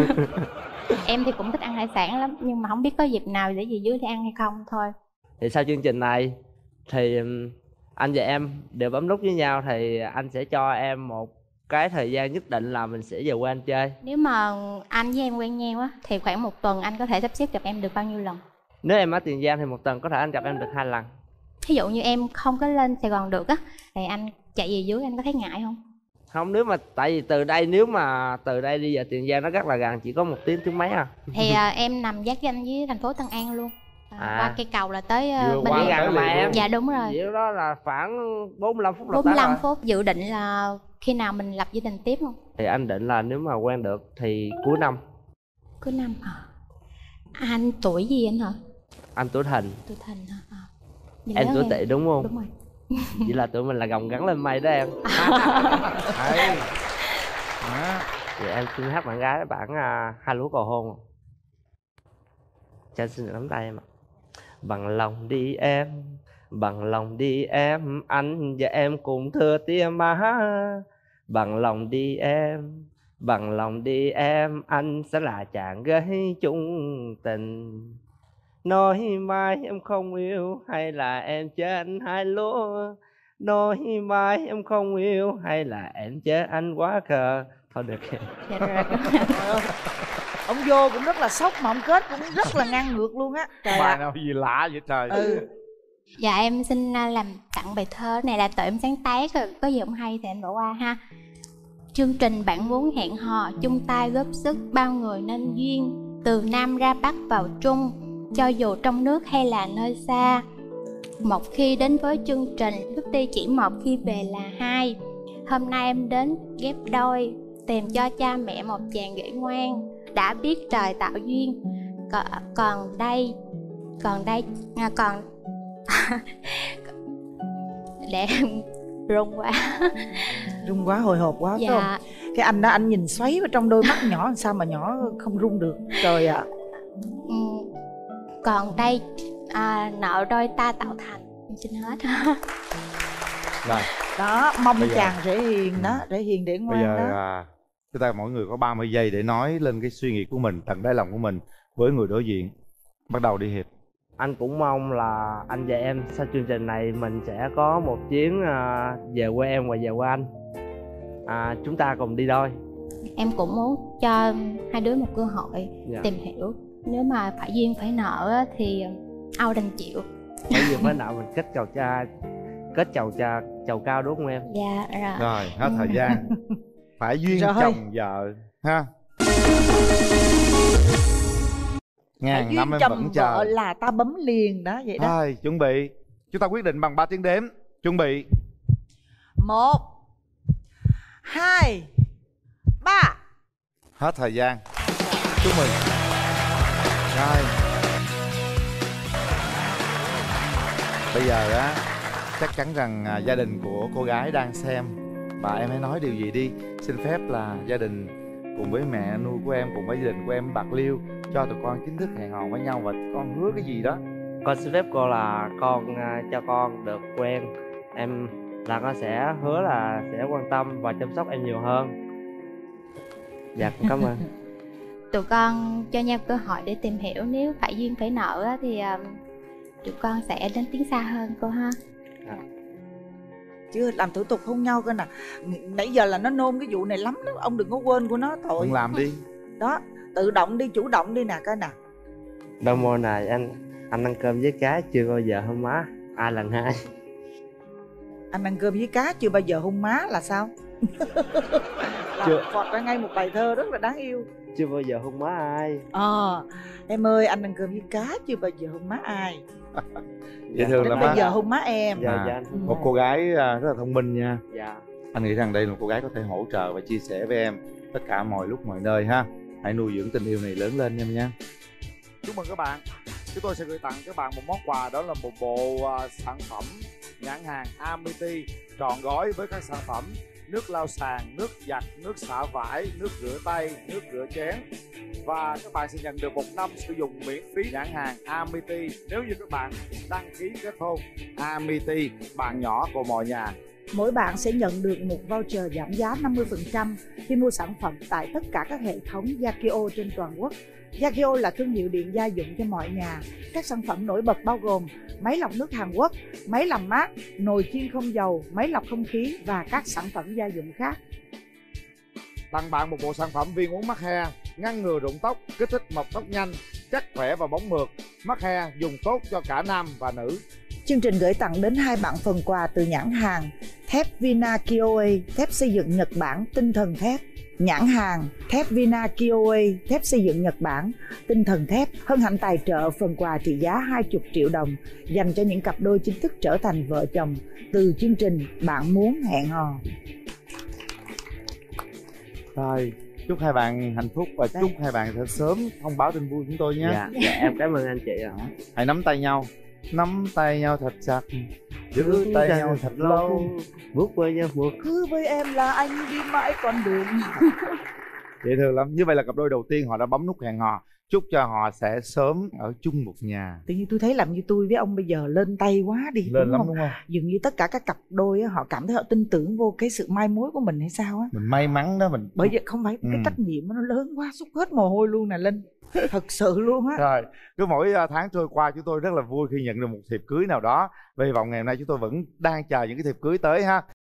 Em thì cũng thích ăn hải sản lắm nhưng mà không biết có dịp nào để về dưới thì ăn hay không thôi. Thì sau chương trình này thì ừm, anh và em đều bấm nút với nhau thì anh sẽ cho em một cái thời gian nhất định là mình sẽ về quê anh chơi. Nếu mà anh với em quen nhau á thì khoảng một tuần anh có thể sắp xếp gặp em được bao nhiêu lần? Nếu em ở Tiền Giang thì một tuần có thể anh gặp em được hai lần. Ví dụ như em không có lên Sài Gòn được á thì anh chạy về dưới anh có thấy ngại không? Không, nếu mà tại vì từ đây nếu mà từ đây đi về Tiền Giang nó rất là gần, chỉ có một tiếng tiếng mấy à. Thì à, em nằm giáp ranh với thành phố Tân An luôn. À, À. qua cây cầu là tới à, Vừa bên qua đây. gần mà em. Dạ đúng rồi. Vậy đó là khoảng bốn mươi lăm phút là bốn mươi tới lăm rồi. phút. Dự định là khi nào mình lập gia đình tiếp không? Thì anh định là nếu mà quen được thì cuối năm. Cuối năm hả? Anh tuổi gì anh hả? Anh tuổi Thìn, Tuổi Thìn hả? À. Vậy em lớn tuổi Tỵ đúng không? Đúng rồi. Vậy là tụi mình là gồng gắn lên mây đó em. Đấy. Đó. Vậy em xin hát bạn gái bản uh, hai lúa cầu hôn. Cho anh xin được nắm tay em ạ. Bằng lòng đi em, bằng lòng đi em, anh và em cùng thưa tia má. Bằng lòng đi em, bằng lòng đi em, anh sẽ là chàng gái chung tình. Nói mai em không yêu hay là em chê anh hai lúa. Nói mai em không yêu hay là em chê anh quá khờ. Thôi được. Dạ rồi. Ông vô cũng rất là sốc mà ông kết cũng rất là ngang ngược luôn á. Trời Bài ạ. nào gì lạ vậy trời. Ừ. Dạ em xin à, làm tặng bài thơ này là tự em sáng tác rồi, có gì không hay thì anh bỏ qua ha. Chương trình bạn muốn hẹn hò, chung tay góp sức bao người nên duyên. Từ Nam ra Bắc vào Trung, cho dù trong nước hay là nơi xa, Một khi đến với chương trình Thức Ti chỉ một khi về là hai. Hôm nay em đến ghép đôi, tìm cho cha mẹ một chàng rể ngoan, đã biết trời tạo duyên. Còn, còn đây, còn đây, à, còn để em run quá. Run quá, hồi hộp quá phải Dạ. không? Cái anh đó anh nhìn xoáy vào trong đôi mắt nhỏ, sao mà nhỏ không run được. Trời ạ. Ừ, còn đây à, nợ đôi ta tạo thành. Em xin hết. Rồi. Đó, mong Bây giờ- chàng rể hiền đó, rể hiền để Bây ngoan giờ đó. à, chúng ta mỗi người có ba mươi giây để nói lên cái suy nghĩ của mình, tận đáy lòng của mình với người đối diện. Bắt đầu đi Hiệp. Anh cũng mong là anh và em sau chương trình này mình sẽ có một chuyến à, về quê em và về quê anh. À, chúng ta cùng đi đôi. Em cũng muốn cho hai đứa một cơ hội Dạ. tìm hiểu. Nếu mà phải duyên phải nợ á, thì Âu đành chịu. Bây giờ mới nào mình kết chầu cha, kết chầu cha, chầu cao đúng không em? Dạ rồi. Rồi, hết thời gian. Phải duyên Rồi. chồng vợ ha. Ngàn Phải năm duyên em chồng vẫn vợ chờ. là ta bấm liền đó, vậy đó. Rồi, chuẩn bị. Chúng ta quyết định bằng ba tiếng đếm. Chuẩn bị. Một, hai, ba. Hết thời gian. Chúc mừng. Rồi. Bây giờ á, chắc chắn rằng à, gia đình của cô gái đang xem, và em hãy nói điều gì đi. Xin phép là gia đình cùng với mẹ nuôi của em, cùng với gia đình của em Bạc Liêu cho tụi con chính thức hẹn hò với nhau, và con hứa cái gì đó. Con xin phép cô là con à, cho con được quen em, là con sẽ hứa là sẽ quan tâm và chăm sóc em nhiều hơn. Dạ, con cảm ơn. Tụi con cho nhau cơ hội để tìm hiểu. Nếu phải duyên phải nợ á, thì um, tụi con sẽ đến tiến xa hơn cô ha. Chưa làm thủ tục hôn nhau cơ nè. Nãy giờ là nó nôn cái vụ này lắm đó. Ông đừng có quên của nó thôi. Con làm đi. Đó, tự động đi, chủ động đi nè coi nè. Đôi môi này anh anh ăn cơm với cá chưa bao giờ hôn má. Ai lần hai. Anh ăn cơm với cá chưa bao giờ hôn má là sao? Chưa. Phọt ra ngay một bài thơ rất là đáng yêu. Chưa bao giờ hôn má ai. Ờ, em ơi, anh ăn cơm với cá chưa bao giờ hôn má ai. Dễ thương Đến lắm bây á. giờ hôn má em. Dạ, À, dạ. một cô gái à, rất là thông minh nha. Dạ. Anh nghĩ rằng đây là một cô gái có thể hỗ trợ và chia sẻ với em tất cả mọi lúc mọi nơi ha. Hãy nuôi dưỡng tình yêu này lớn lên em nha. Chúc mừng các bạn. Chúng tôi sẽ gửi tặng các bạn một món quà, đó là một bộ uh, sản phẩm nhãn hàng Amity trọn gói với các sản phẩm nước lau sàn, nước giặt, nước xả vải, nước rửa tay, nước rửa chén. Và các bạn sẽ nhận được một năm sử dụng miễn phí nhãn hàng Amity nếu như các bạn đăng ký kết hôn. Amity, bạn nhỏ của mọi nhà. Mỗi bạn sẽ nhận được một voucher giảm giá năm mươi phần trăm khi mua sản phẩm tại tất cả các hệ thống Yakio trên toàn quốc. Yakio là thương hiệu điện gia dụng cho mọi nhà. Các sản phẩm nổi bật bao gồm máy lọc nước Hàn Quốc, máy làm mát, nồi chiên không dầu, máy lọc không khí và các sản phẩm gia dụng khác. Tặng bạn một bộ sản phẩm viên uống mắc he, ngăn ngừa rụng tóc, kích thích mọc tóc nhanh, chắc khỏe và bóng mượt. Mắc he dùng tốt cho cả nam và nữ. Chương trình gửi tặng đến hai bạn phần quà từ nhãn hàng thép Vina Kioe, thép xây dựng Nhật Bản, tinh thần thép. Nhãn hàng thép Vina Kioe, thép xây dựng Nhật Bản, tinh thần thép hân hạnh tài trợ phần quà trị giá hai mươi triệu đồng dành cho những cặp đôi chính thức trở thành vợ chồng từ chương trình Bạn Muốn Hẹn Hò. Rồi, chúc hai bạn hạnh phúc và chúc hai bạn sẽ sớm thông báo tin vui chúng tôi nhé. Dạ, dạ em cảm ơn anh chị ạ. Hãy nắm tay nhau, nắm tay nhau thật chặt, giữ tay nhau thật lâu, bước với nhau bước. Cứ với em là anh đi mãi con đường. Dễ thương lắm. Như vậy là cặp đôi đầu tiên họ đã bấm nút hẹn hò. Chúc cho họ sẽ sớm ở chung một nhà. Tự nhiên tôi thấy làm như tôi với ông bây giờ lên tay quá đi. Lên đúng lắm không? đúng không? Dường như tất cả các cặp đôi á, họ cảm thấy họ tin tưởng vô cái sự mai mối của mình hay sao á. Mình may mắn đó mình. Bởi vì không phải Ừ. cái trách nhiệm nó lớn quá, xúc hết mồ hôi luôn nè Linh. Thật sự luôn á. Rồi, cứ mỗi uh, tháng trôi qua chúng tôi rất là vui khi nhận được một thiệp cưới nào đó. Về vòng ngày hôm nay chúng tôi vẫn đang chờ những cái thiệp cưới tới ha.